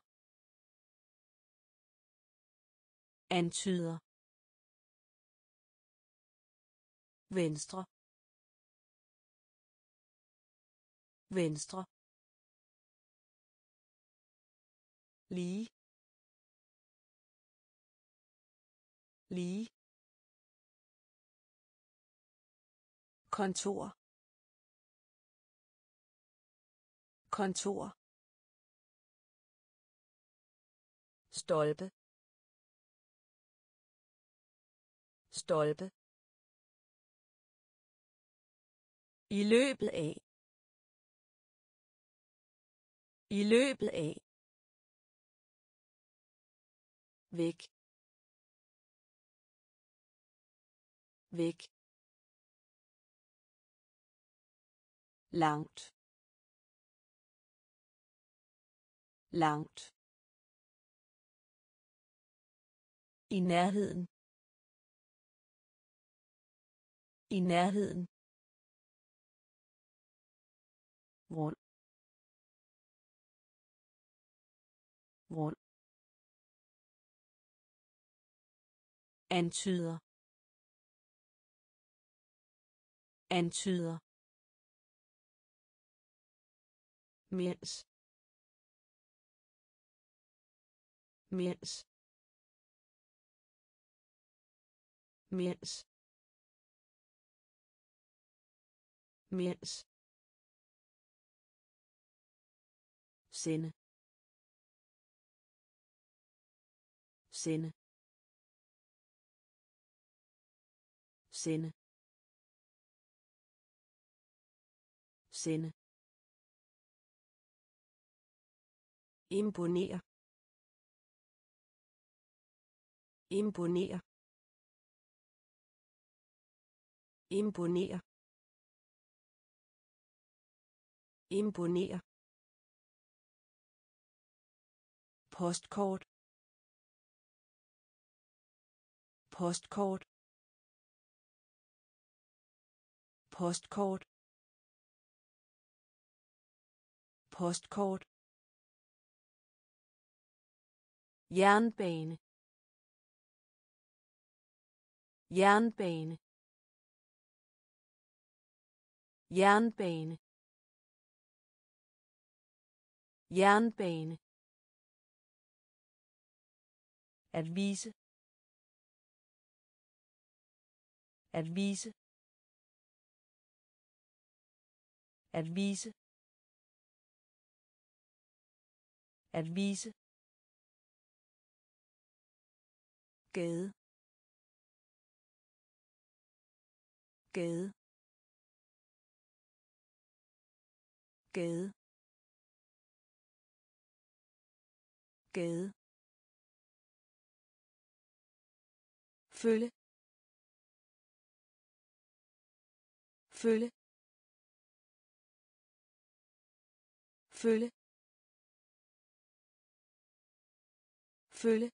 antyder, venstre, venstre, lige, lige, kontor, kontor, stolpe, stolpe, i løbet af, i løbet af, væk, væk, langt, langt, i nærheden, i nærheden, rund, rund, antyder, antyder, mens, mens, mens, mens, sende, sende, sende, sende, imponere, imponere, imponere, imponere, postkort, postkort, postkort, postkort, jernbane, jernbane, jernbane, jernbane, at vise, at vise, at vise, at vise, gade, gade, gade, gade, følge, følge, følge følge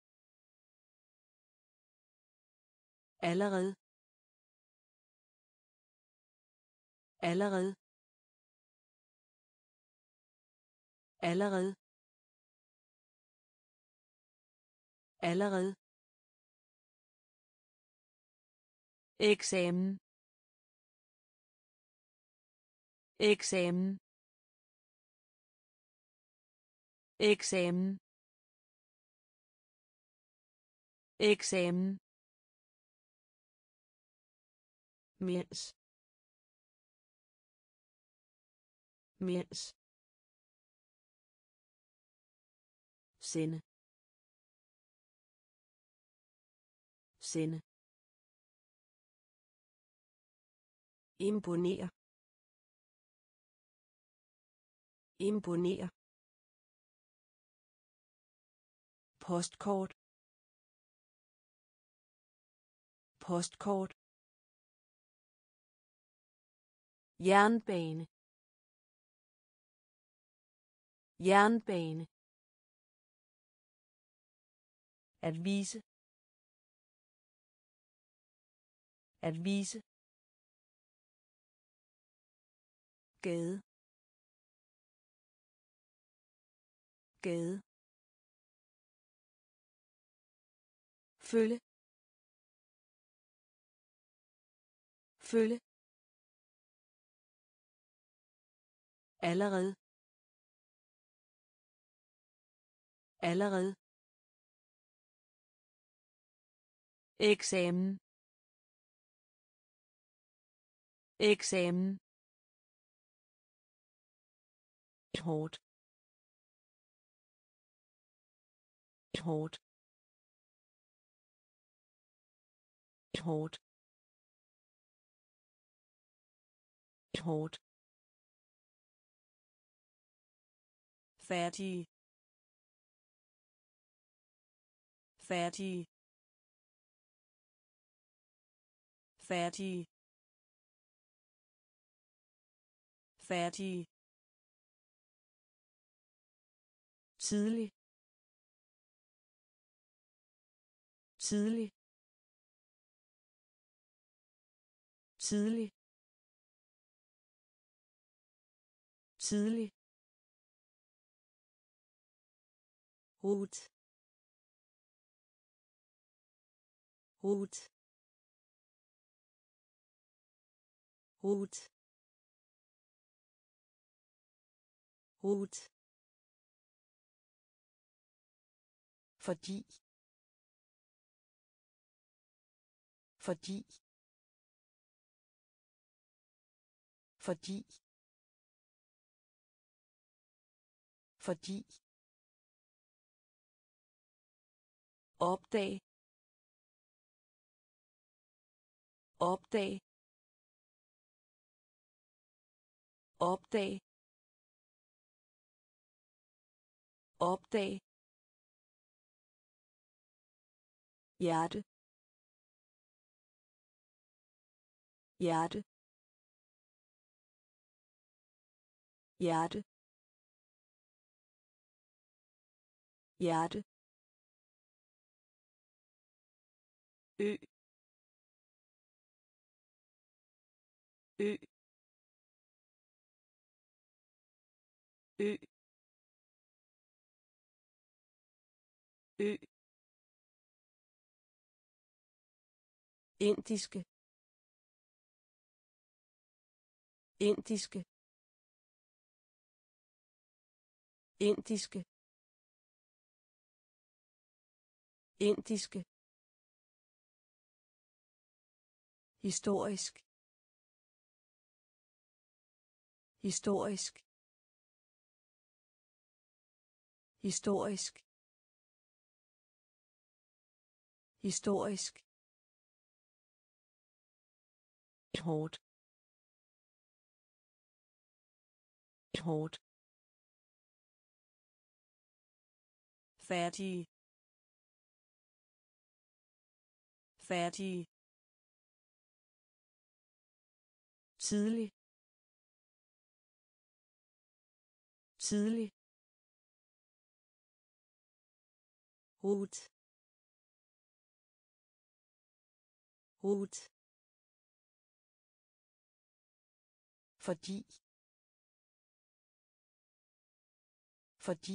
allerede allerede allerede allerede eksamen eksamen eksamen eksamen mens mens sende sende imponere imponere postkort postkort jernbane jernbane at vise at vise gade gade følge følge allerede allerede eksamen eksamen hårdt hårdt hårdt hårdt færdig færdig færdig færdig tidlig tidlig tidlig tidlig rut rut rut rut fordi fordi fordi fordi opdag opdag opdag opdag hjerte hjerte hjerte hjerte ø ø ø ø indiske indiske indiske indiske historisk historisk historisk historisk hårdt hårdt færdig færdig tidlig tidlig rut rut fordi fordi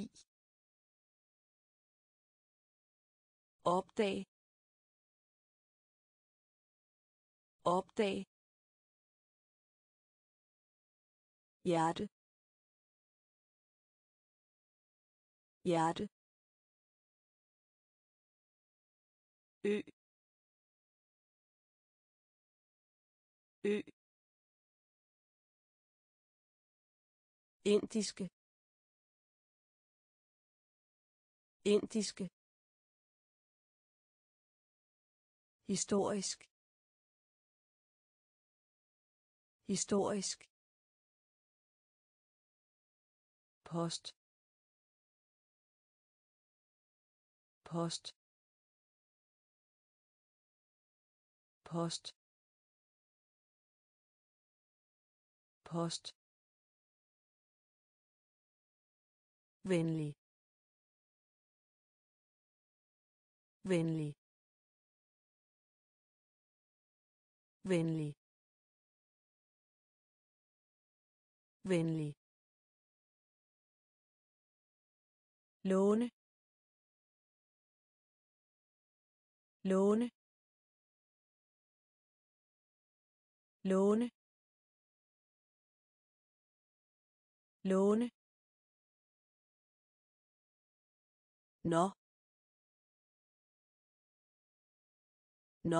opdag opdag hjerte hjerte ø ø indiske indiske historisk historisk post post post post venlig venlig venlig venlig låne låne låne låne nå nå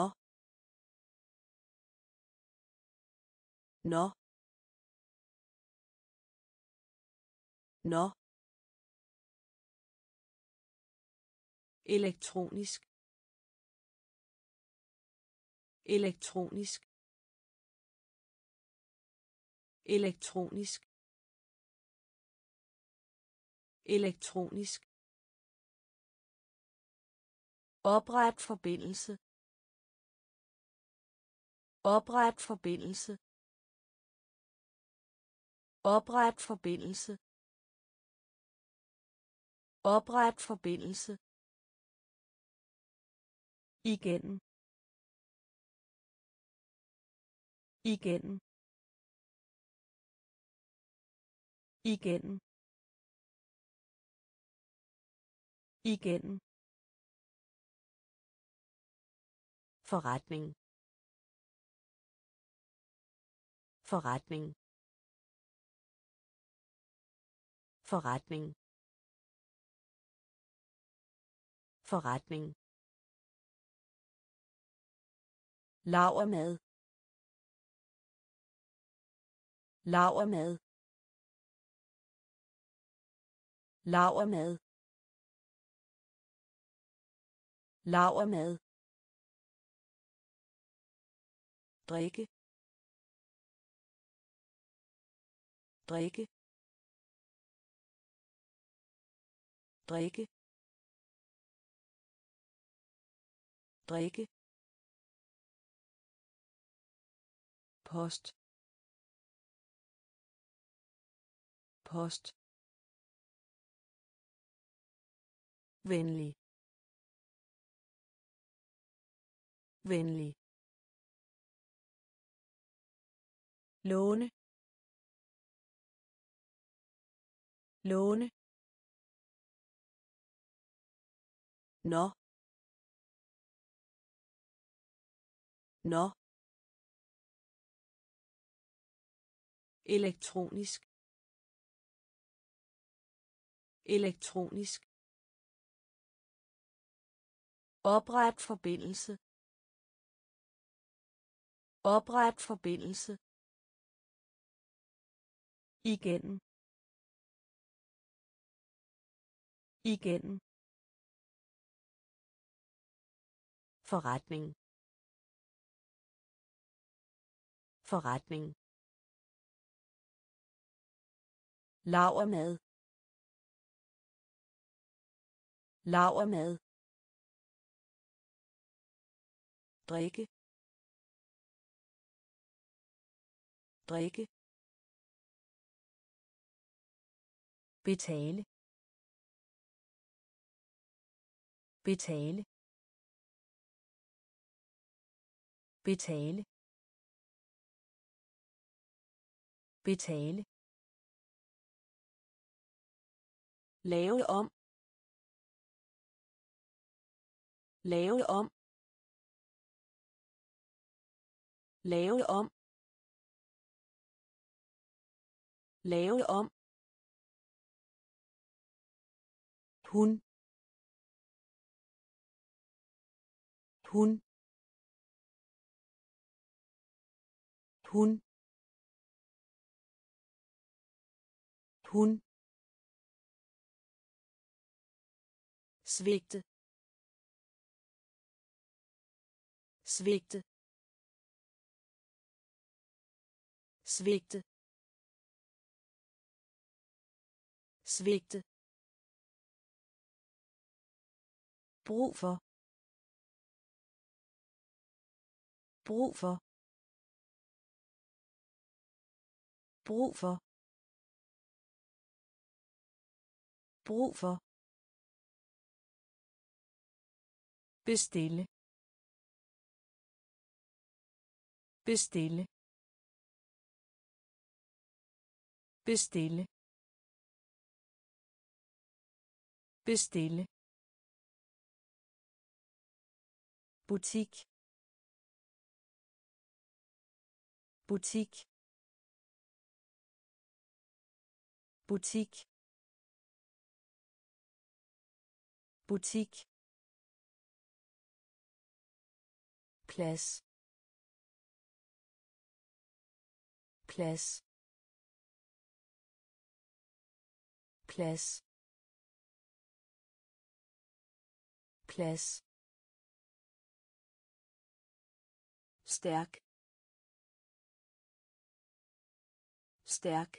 nå nå elektronisk elektronisk elektronisk elektronisk opret forbindelse opret forbindelse opret forbindelse opret forbindelse igennem igennem igennem igennem forretning forretning forretning forretning lavermad lavermad lavermad lavermad drikke drikke drikke drikke post post venlig venlig låne låne nå nå elektronisk elektronisk opret forbindelse opret forbindelse igennem igennem forretning forretning lavermad lavermad drikke drikke betale betale betale betale lave om lave om lave om lave om hun hun hun hun svigte svigte svigte svigte brug for brug for brug for brug for bestille bestille bestille bestille butik butik butik butik plads plads plads plads stærk stærk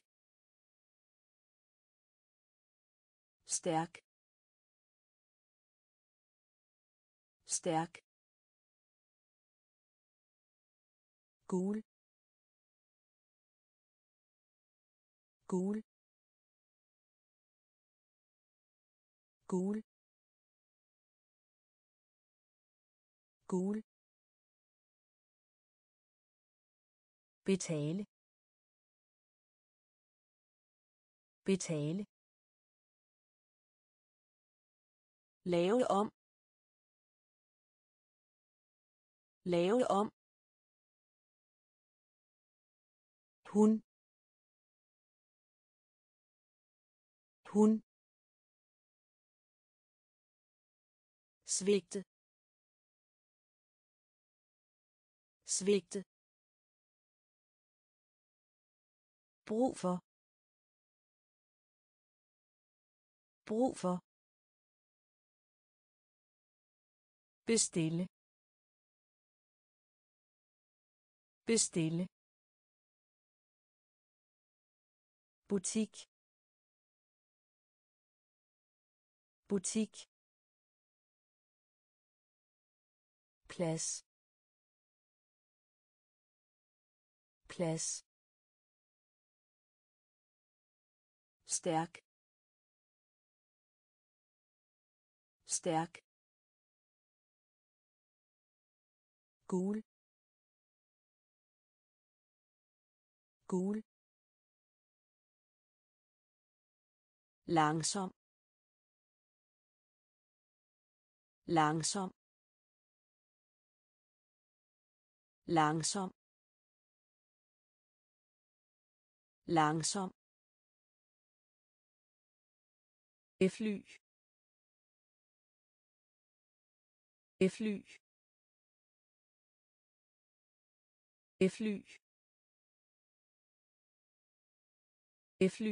stærk stærk gul gul gul gul betale betale lave om lave om hun hun svigte svigte brug for brug for bestille bestille butik butik plads plads stærk stærk gul gul langsom langsom langsom langsom fly fly fly fly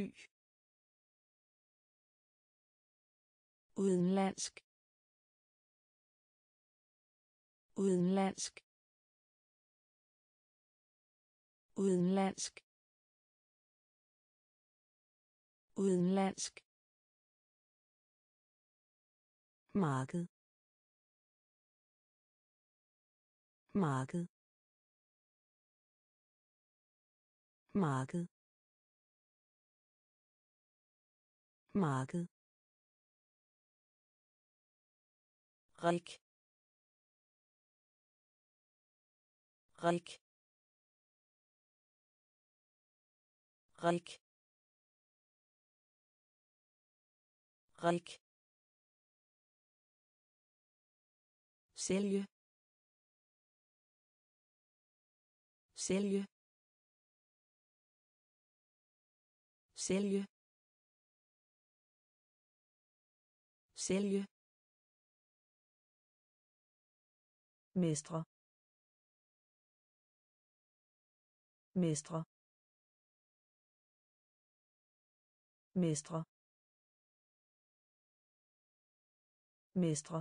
udenlandsk udenlandsk udenlandsk udenlandsk marked marked marked marked, rik, rik, rik, rik, sælge, sælge, sælge, sælge, mestre, mestre, mestre, mestre,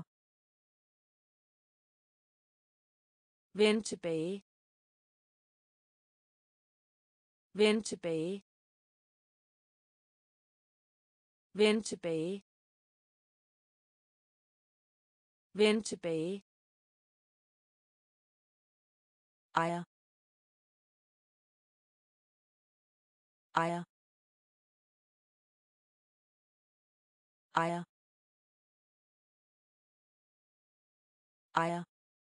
vend tilbage, vend tilbage, vend tilbage, vend tilbage, ejer, ejer, ejer, ejer,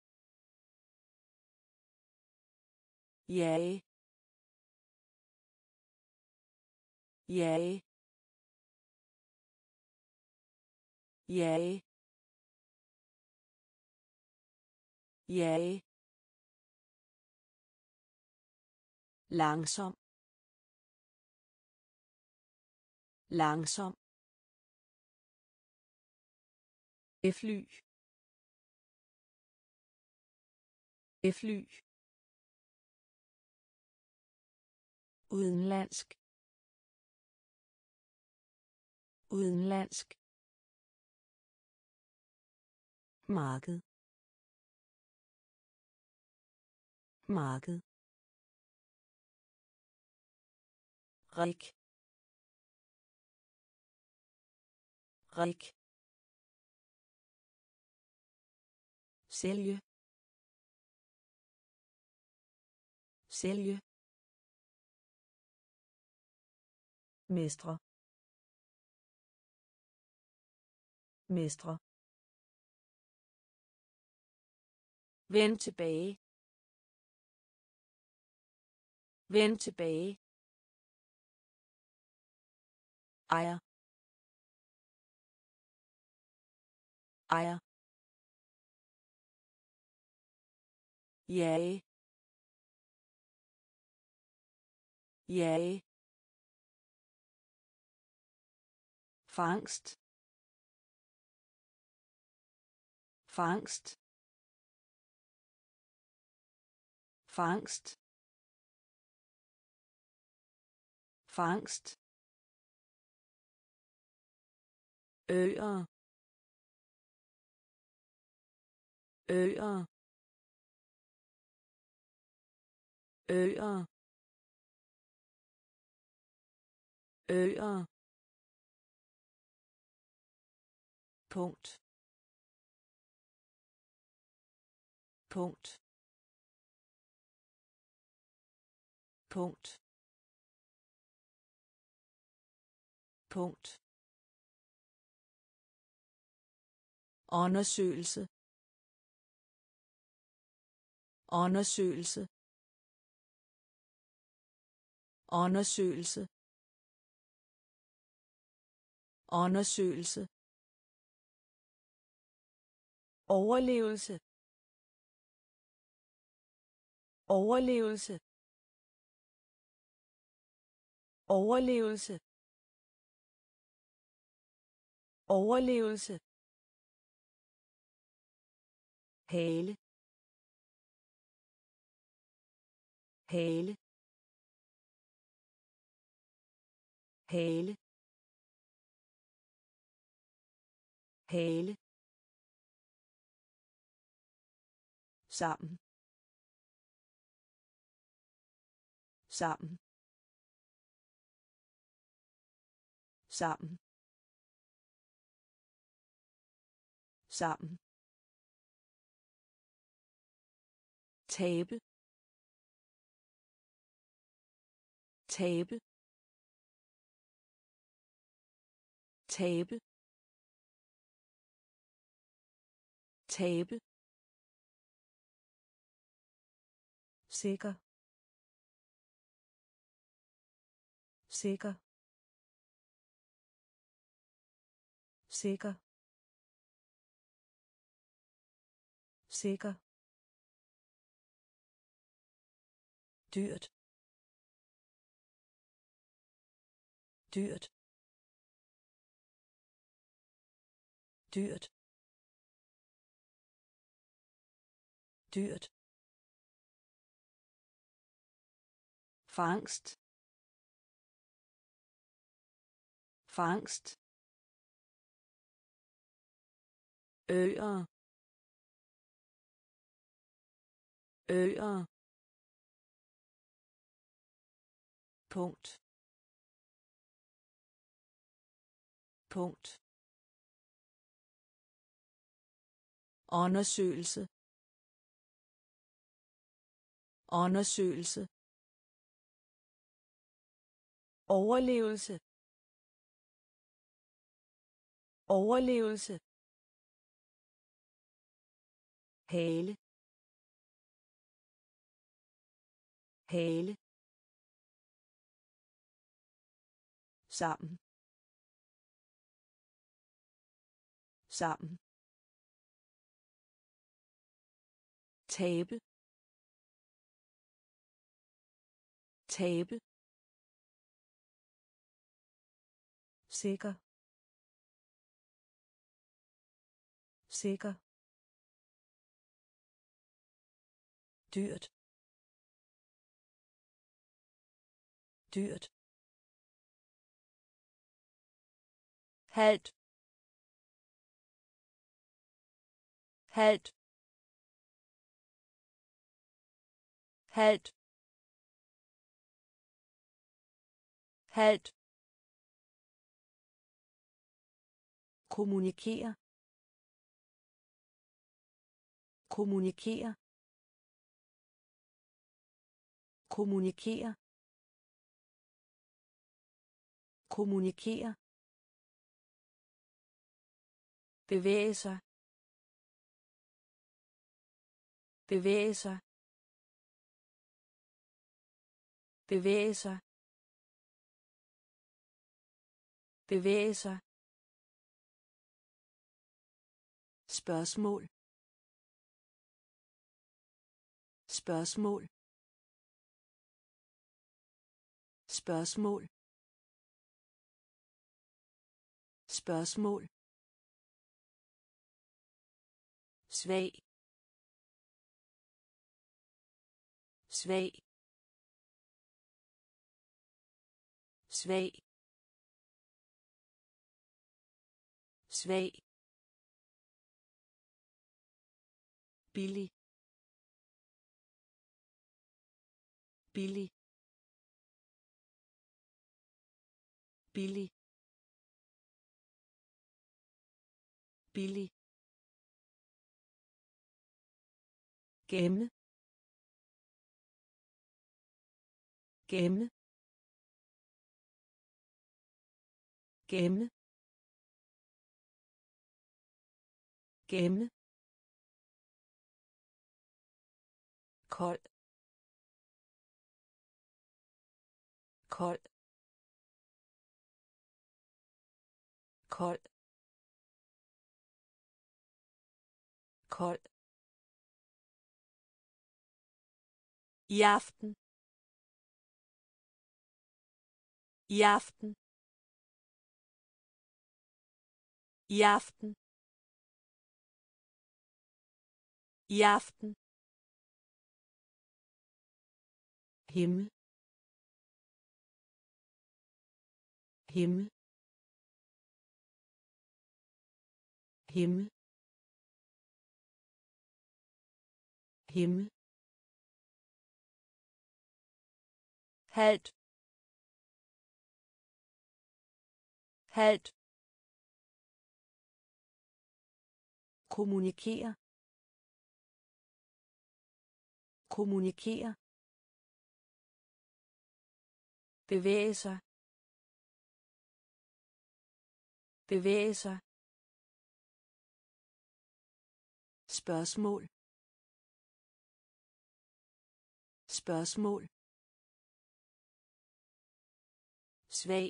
jage, jage, jage, jage, langsom, langsom, fly, fly, udenlandsk, udenlandsk, marked, marked, rik, rik, sælge, sælge, mestre, mestre, vend tilbage, vend tilbage, ejer, ejer, jage, jage, fangst, fangst, fangst, fangst, øer, øer, øer, øer, punkt, punkt, punkt, punkt, undersøgelse, undersøgelse, undersøgelse, undersøgelse, overlevelse, overlevelse, overlevelse, overlevelse, hale, hale, hale, hale, sammen, sammen, sammen, sammen, tabe, tabe, tabe, tabe, sikker, sikker, sikker, sikker, dyrt, dyrt, dyrt, dyrt, fangst, fangst, øer, øer, punkt, punkt, undersøgelse, undersøgelse, overlevelse, overlevelse, hale, hale, sammen, sammen, tabe, tabe, sikker, sikker, dyrt, dyrt, halvt, halvt, halvt, halvt, kommunikere, kommunikere, kommunikere, kommunikere, bevæge sig, bevæge sig, bevæge sig, bevæge sig, spørgsmål, spørgsmål, spørgsmål, spørgsmål, svag, svag, svag, svag, billig, billig, billig, billig, gemme, gemme, gemme, gemme, kold, kold, kold, kold, i aften, i aften, i aften, i aften, himmel, himmel, himmel, himmel, halvt, halvt, kommunikere, kommunikere, bevæge sig, bevæge sig, spørgsmål spørgsmål svag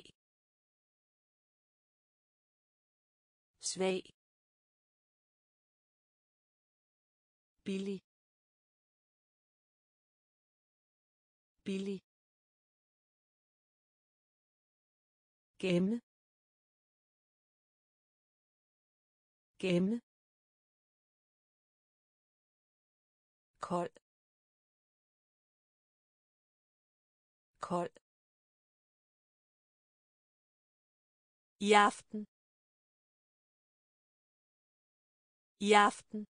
svag billig billig gemme gemme kold kold i aften i aften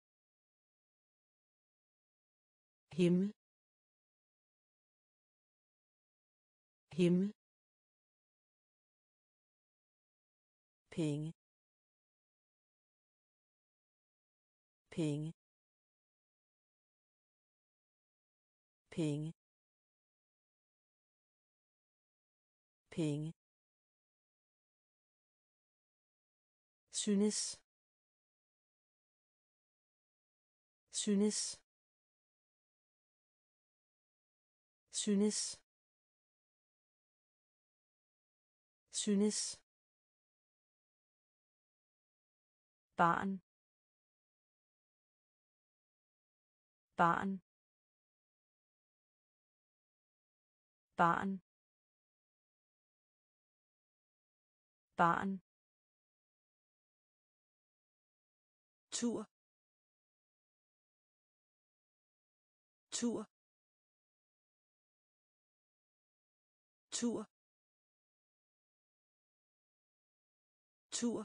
himmel himmel penge penge penge penge synes synes synes synes barn barn barn barn tur tur tur tur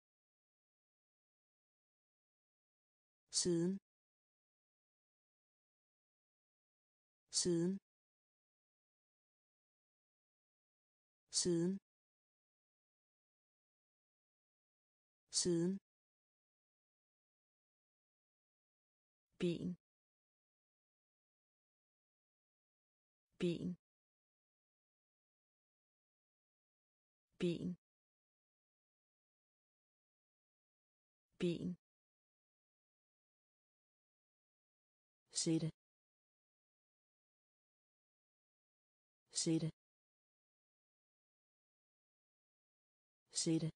siden siden siden siden bin bin bin bin sætte sætte sætte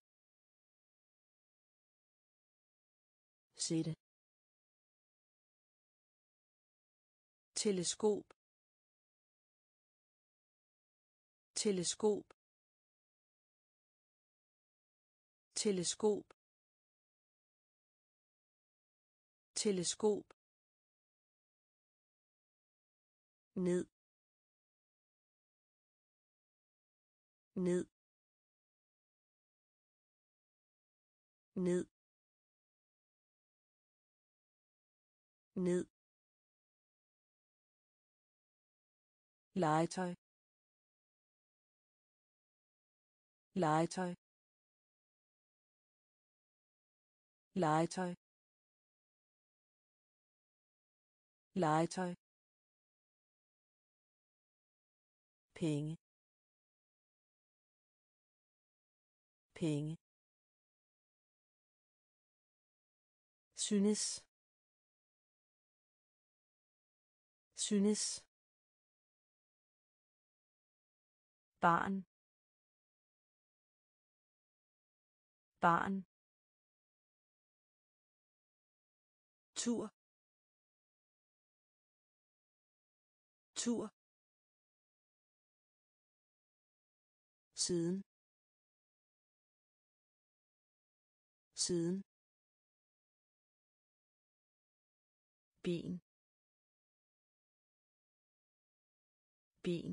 sætte teleskop teleskop teleskop teleskop ned ned ned ned legetøj legetøj legetøj legetøj penge penge synes synes barn barn tur tur siden siden bin bin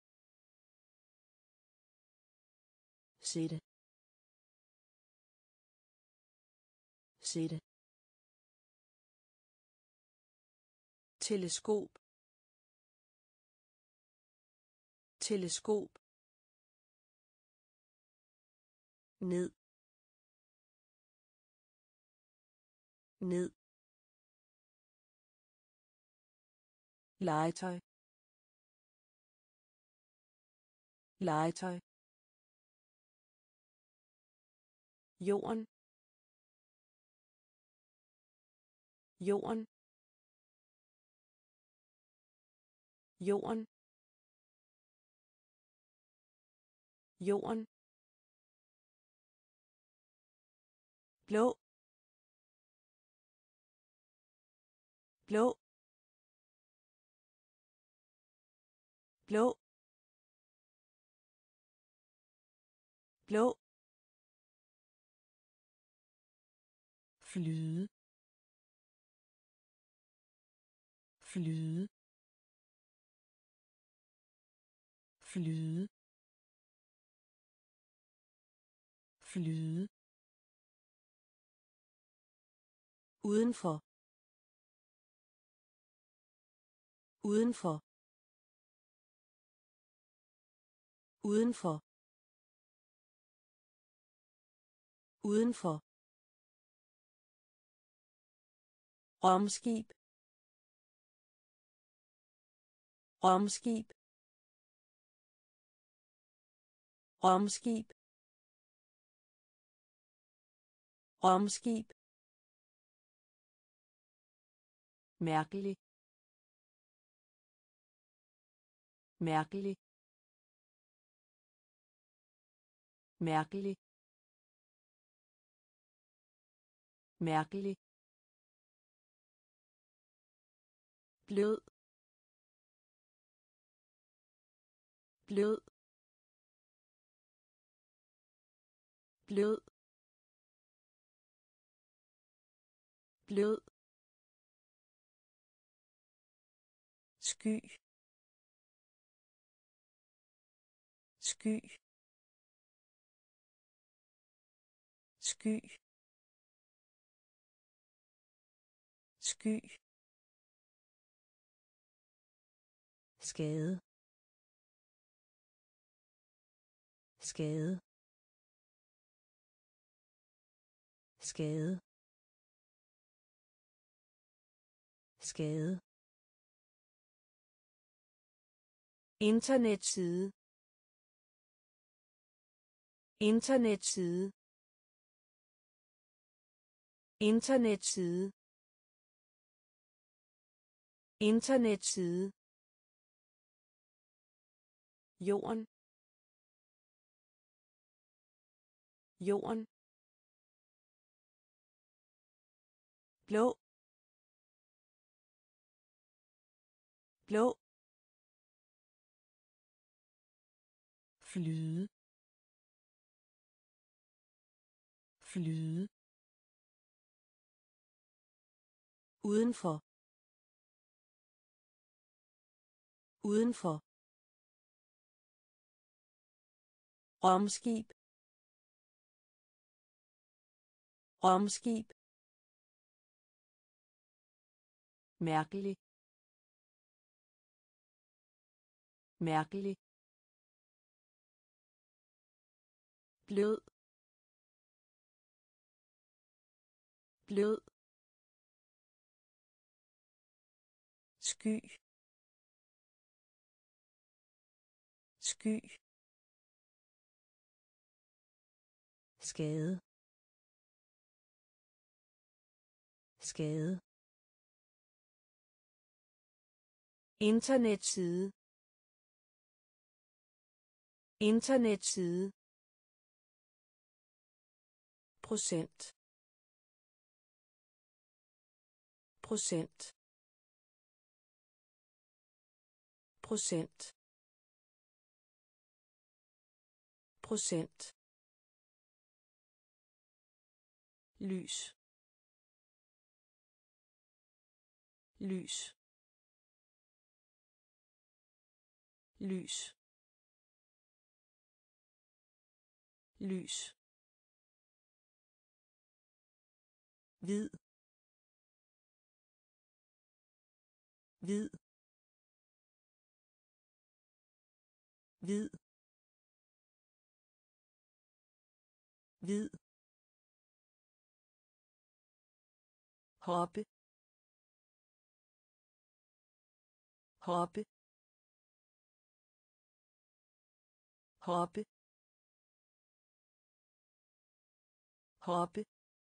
sætte sætte teleskop teleskop ned ned legetøj legetøj jorden jorden jorden jorden blå blå blå blå flyde flyde flyde flyde udenfor udenfor udenfor udenfor romskib romskib romskib romskib mærkelig mærkelig mærkelig mærkelig blød blød blød blød sky sky sky sky skade skade skade skade internetside internetside internetside internetside jorden jorden blå blå flyde flyde udenfor udenfor romskib romskib mærkelig mærkelig blød blød sky sky skade skade internetside internetside procent procent procent procent lys lys lys lys hvid hvid hvid hvid hoppe hoppe hoppe hoppe,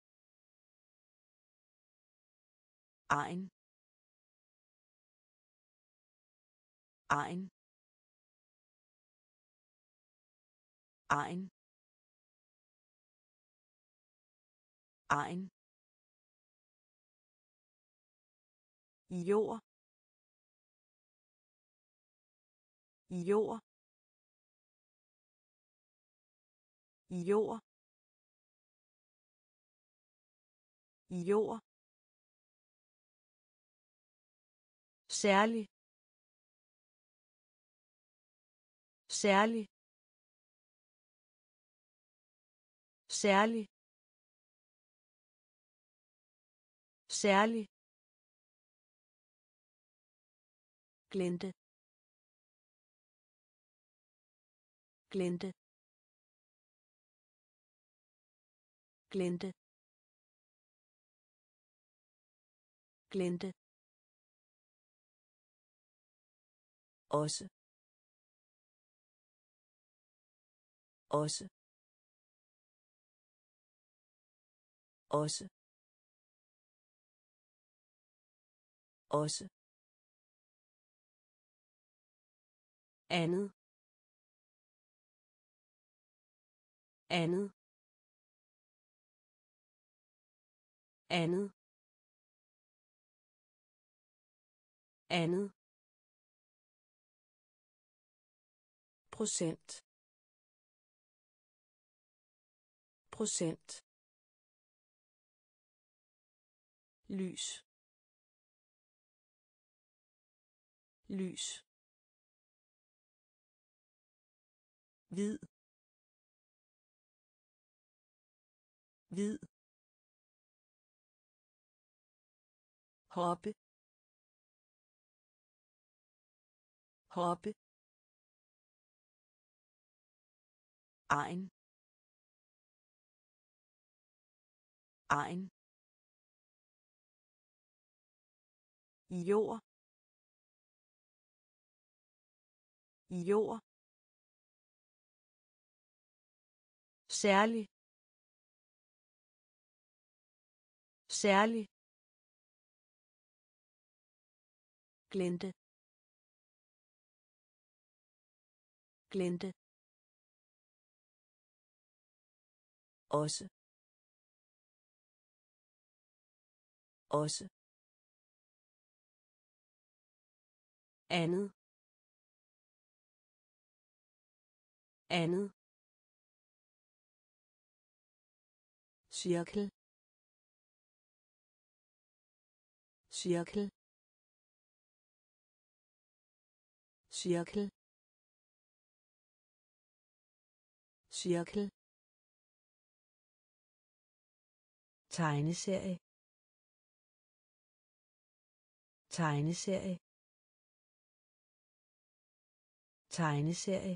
egen, egen, egen, egen, jord, jord, jord, jord, særlig, særlig, særlig, særlig, glente, glente, glente, glente, også, også, også, også, andet, andet, andet, andet, procent, procent, lys, lys, hvid, hvid, hoppe, hoppe, egen, egen, jord, jord, særlig, særlig, glente, glente, også, også, andet, andet, cirkel, cirkel, cirkel, cirkel, tegneserie, tegneserie, tegneserie,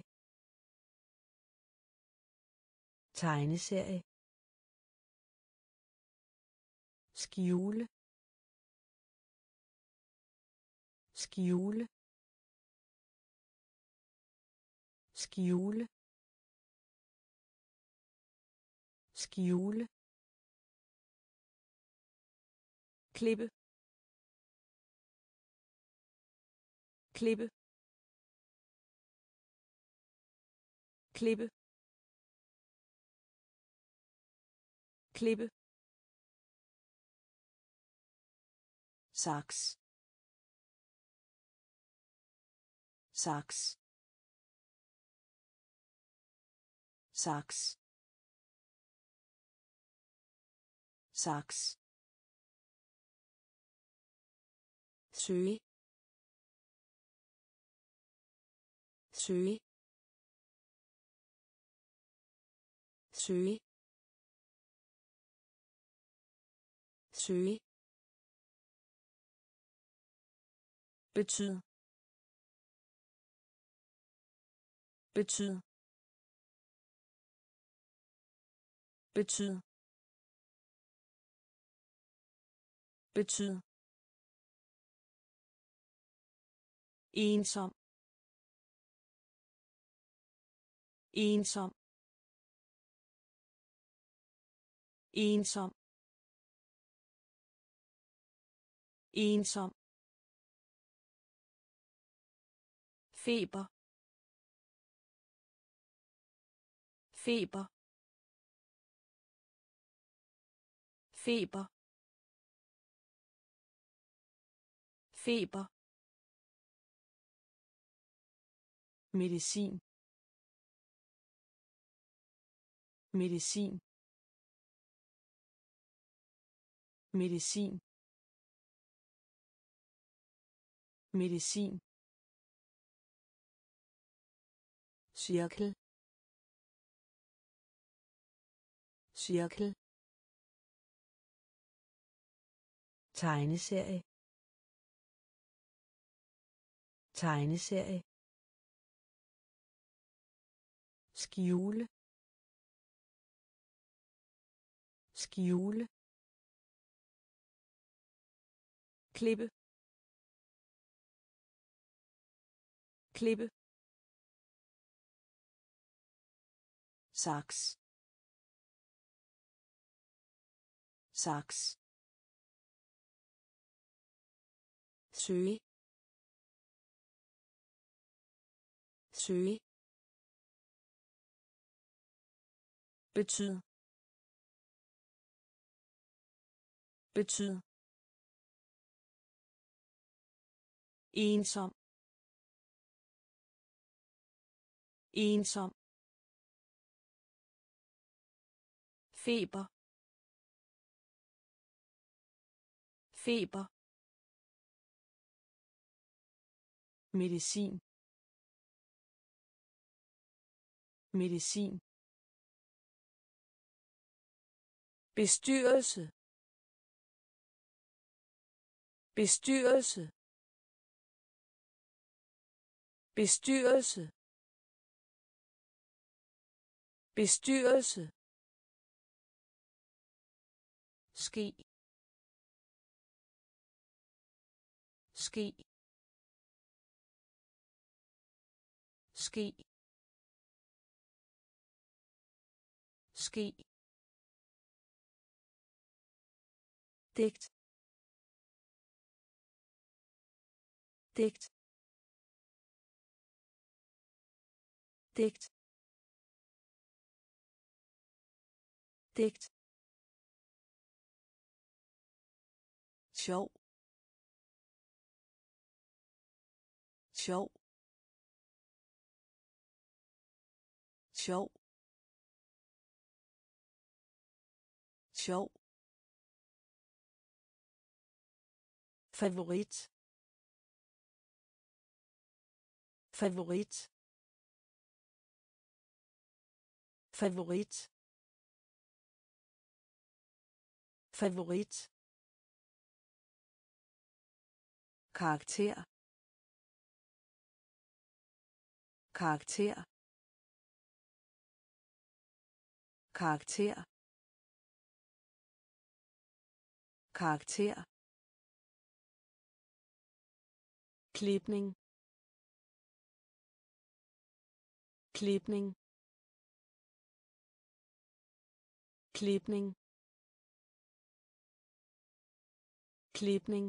tegneserie, skjule, skjule, skjule, skjule, klippe, klippe, klippe, klippe, saks, saks, saks, saks, søge, søge, søge, søge, betyd, betyd, betyd, betyd, ensom, ensom, ensom, ensom, feber, feber, feber, feber, medicin, medicin, medicin, medicin, cirkel, cirkel, tegneserie, tegneserie, skjule, skjule, klippe, klippe, saks, saks, søge, søge, betyd, betyd, ensom, ensom, feber, feber, medicin, medicin, bestyrelse, bestyrelse, bestyrelse, bestyrelse, ske, ske, ske, ske, digt, digt, digt, digt, sjov, sjov, sjov, sjov, favorit, favorit, favorit, favorit, karakter, karakter, karakter, karakter, klipning, klipning, klipning, klipning,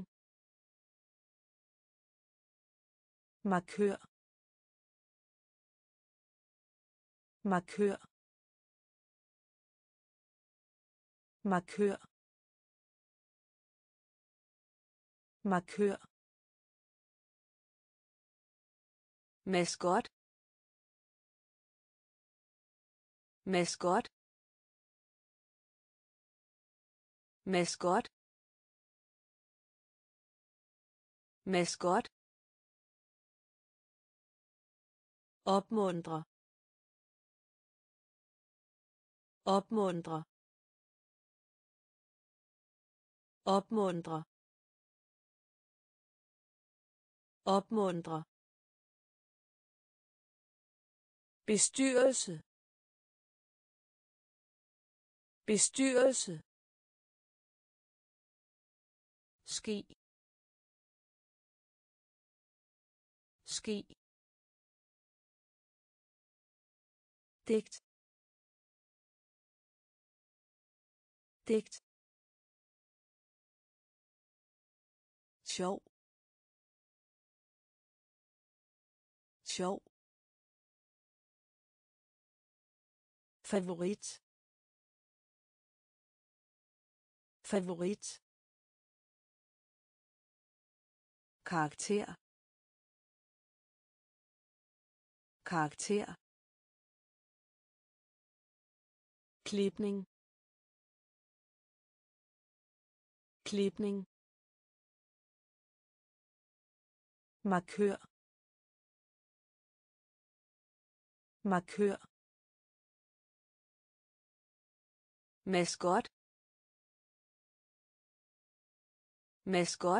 markør, markør, markør, markør, maskot, maskot, maskot, maskot, opmuntre, opmuntre, opmuntre, opmuntre, bestyrelse, bestyrelse, ske, ske, digt, digt, sjov, sjov, favorit, favorit, karakter, karakter, klipning, klipning, markør, markør, maskot, maskot,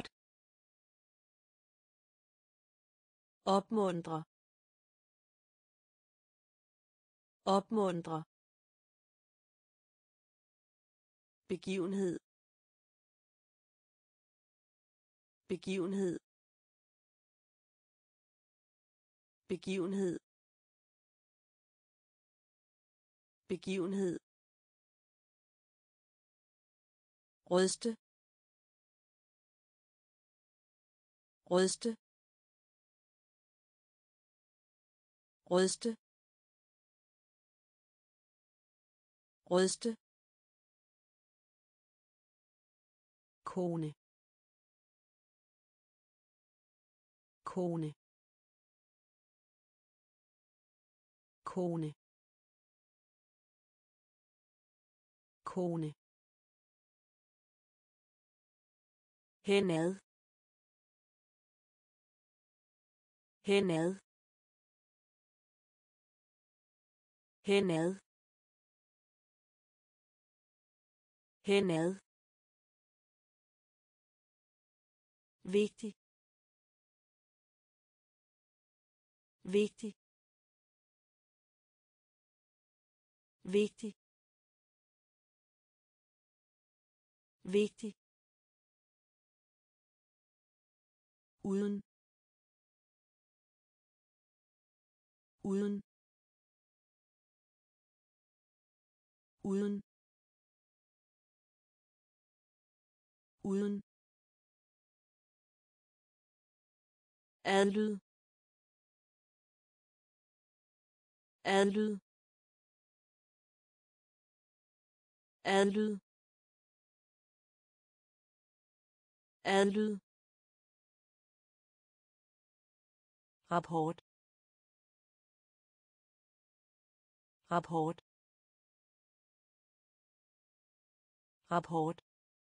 opmuntre, opmuntre, begivenhed, begivenhed, begivenhed, begivenhed, ryste, ryste, ryste, ryste, kone, kone, kone, kone, henad, henad, henad, henad, vigtig, vigtig, vigtig, vigtig, uden, uden, uden, uden, adlyd, adlyd, adlyd, adlyd, rapport, rapport, rapport,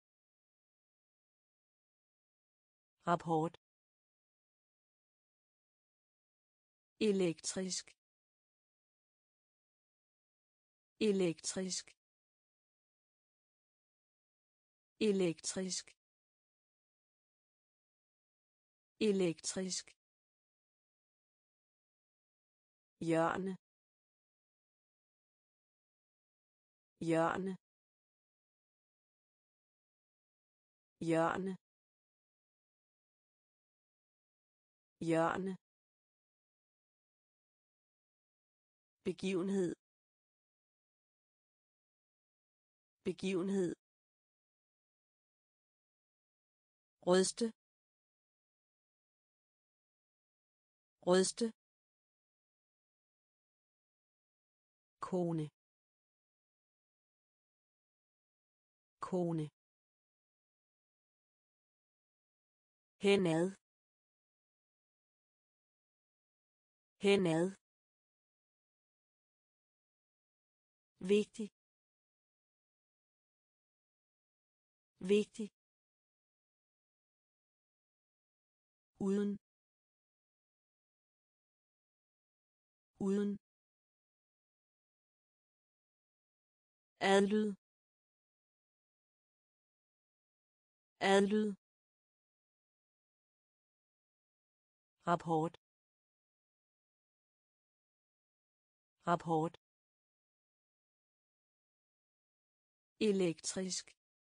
rapport, elektrisk, elektrisk, elektrisk, elektrisk, hjørne, hjørne, hjørne, hjørne, begivenhed, begivenhed, ryste, ryste, kone, kone, henad, henad, vigtig, vigtig, uden, uden, adlyd, adlyd, rapport, rapport, elektrisk,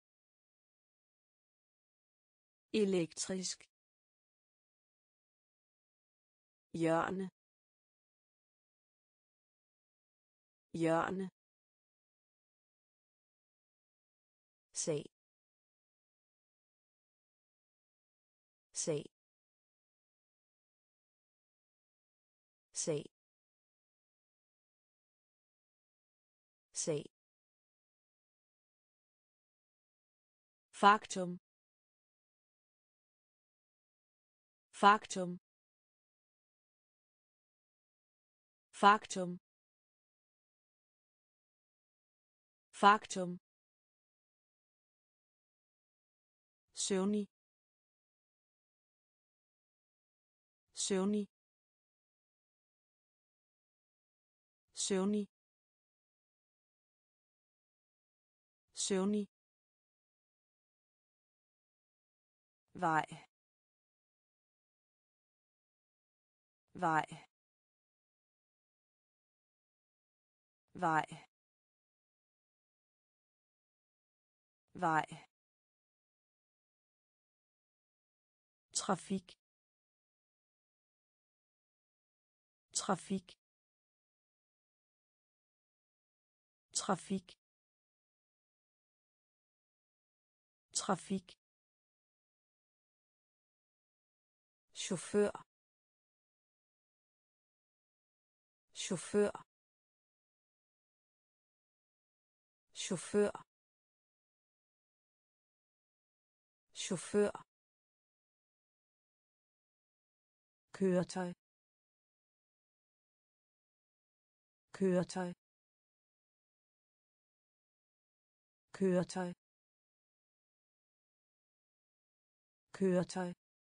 elektrisk, hjørne, hjørne, sag sag sag sag faktum faktum faktum faktum søvnig søvnig søvnig søvnig vej vej vej vej trafik trafik trafik trafik chauffør chauffør chauffør chauffør køretøj køretøj køretøj køretøj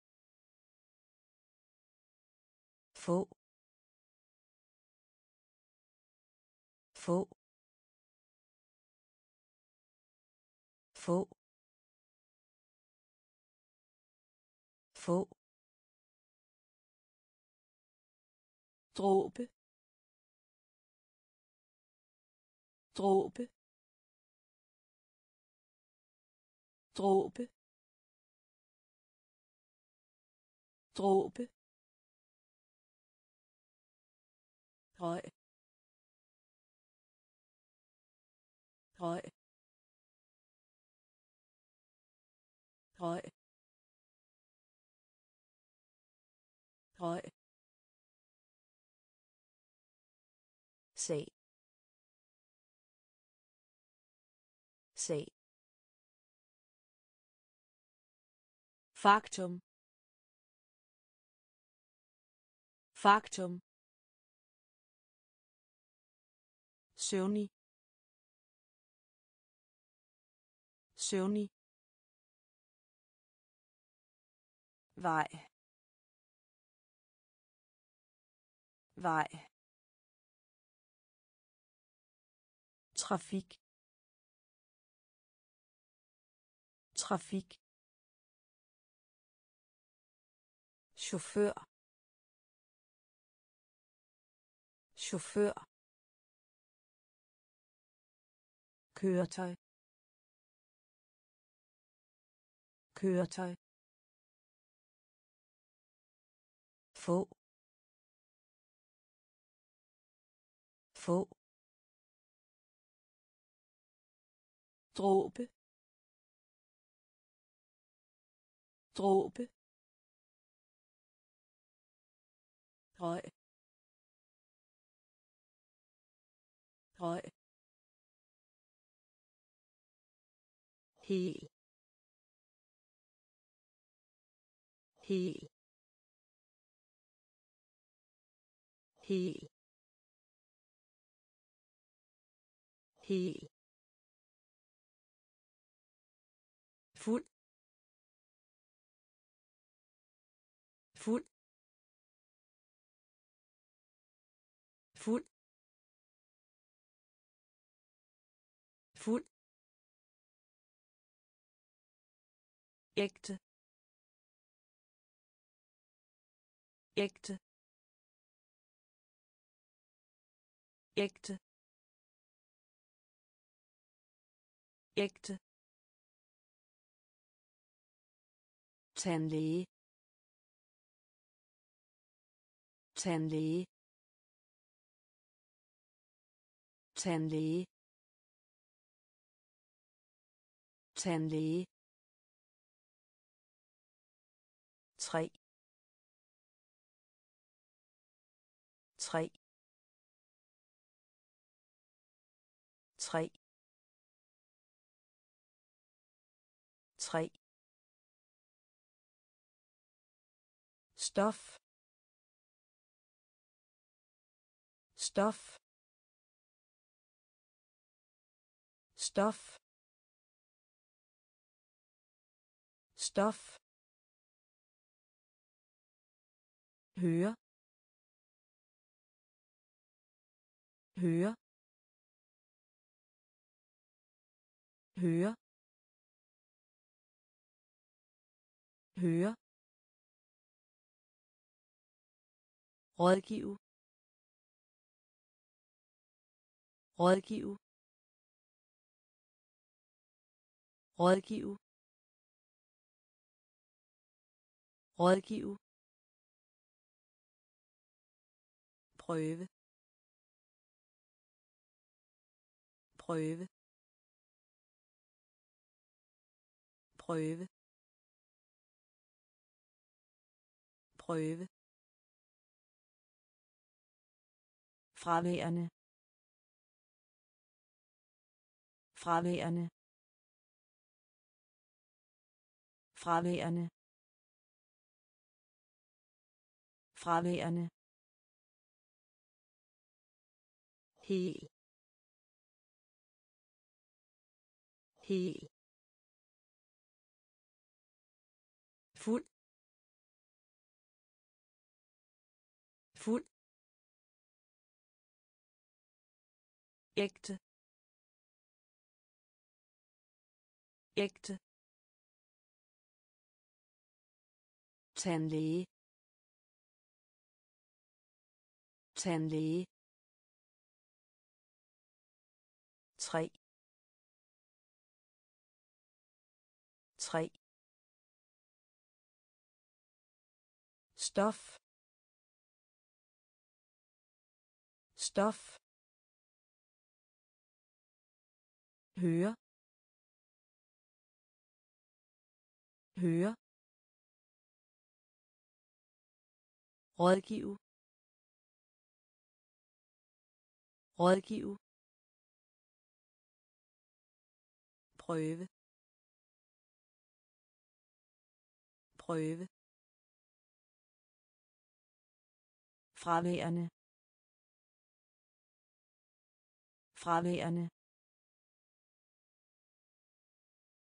få få få få dråbe dråbe dråbe dråbe høj høj høj høj sag sag faktum faktum søvnig søvnig vej vej trafik trafik chauffør chauffør køretøj køretøj få få dråbe dråbe høj høj hel hel hel hel fuld fuld fuld fuld ægte ægte ægte ægte tandlæge tandlæge tandlæge tandlæge, tre tre tre tre stof stof stof stof høre høre høre høre rådgive rådgive rådgive rådgive prøve prøve prøve prøve fraværende fraværende fraværende fraværende hel hel fuld fuld ægte ægte tandlæge tandlæge tre tre stof stof høre høre rådgive rådgive prøve prøve fraværende fraværende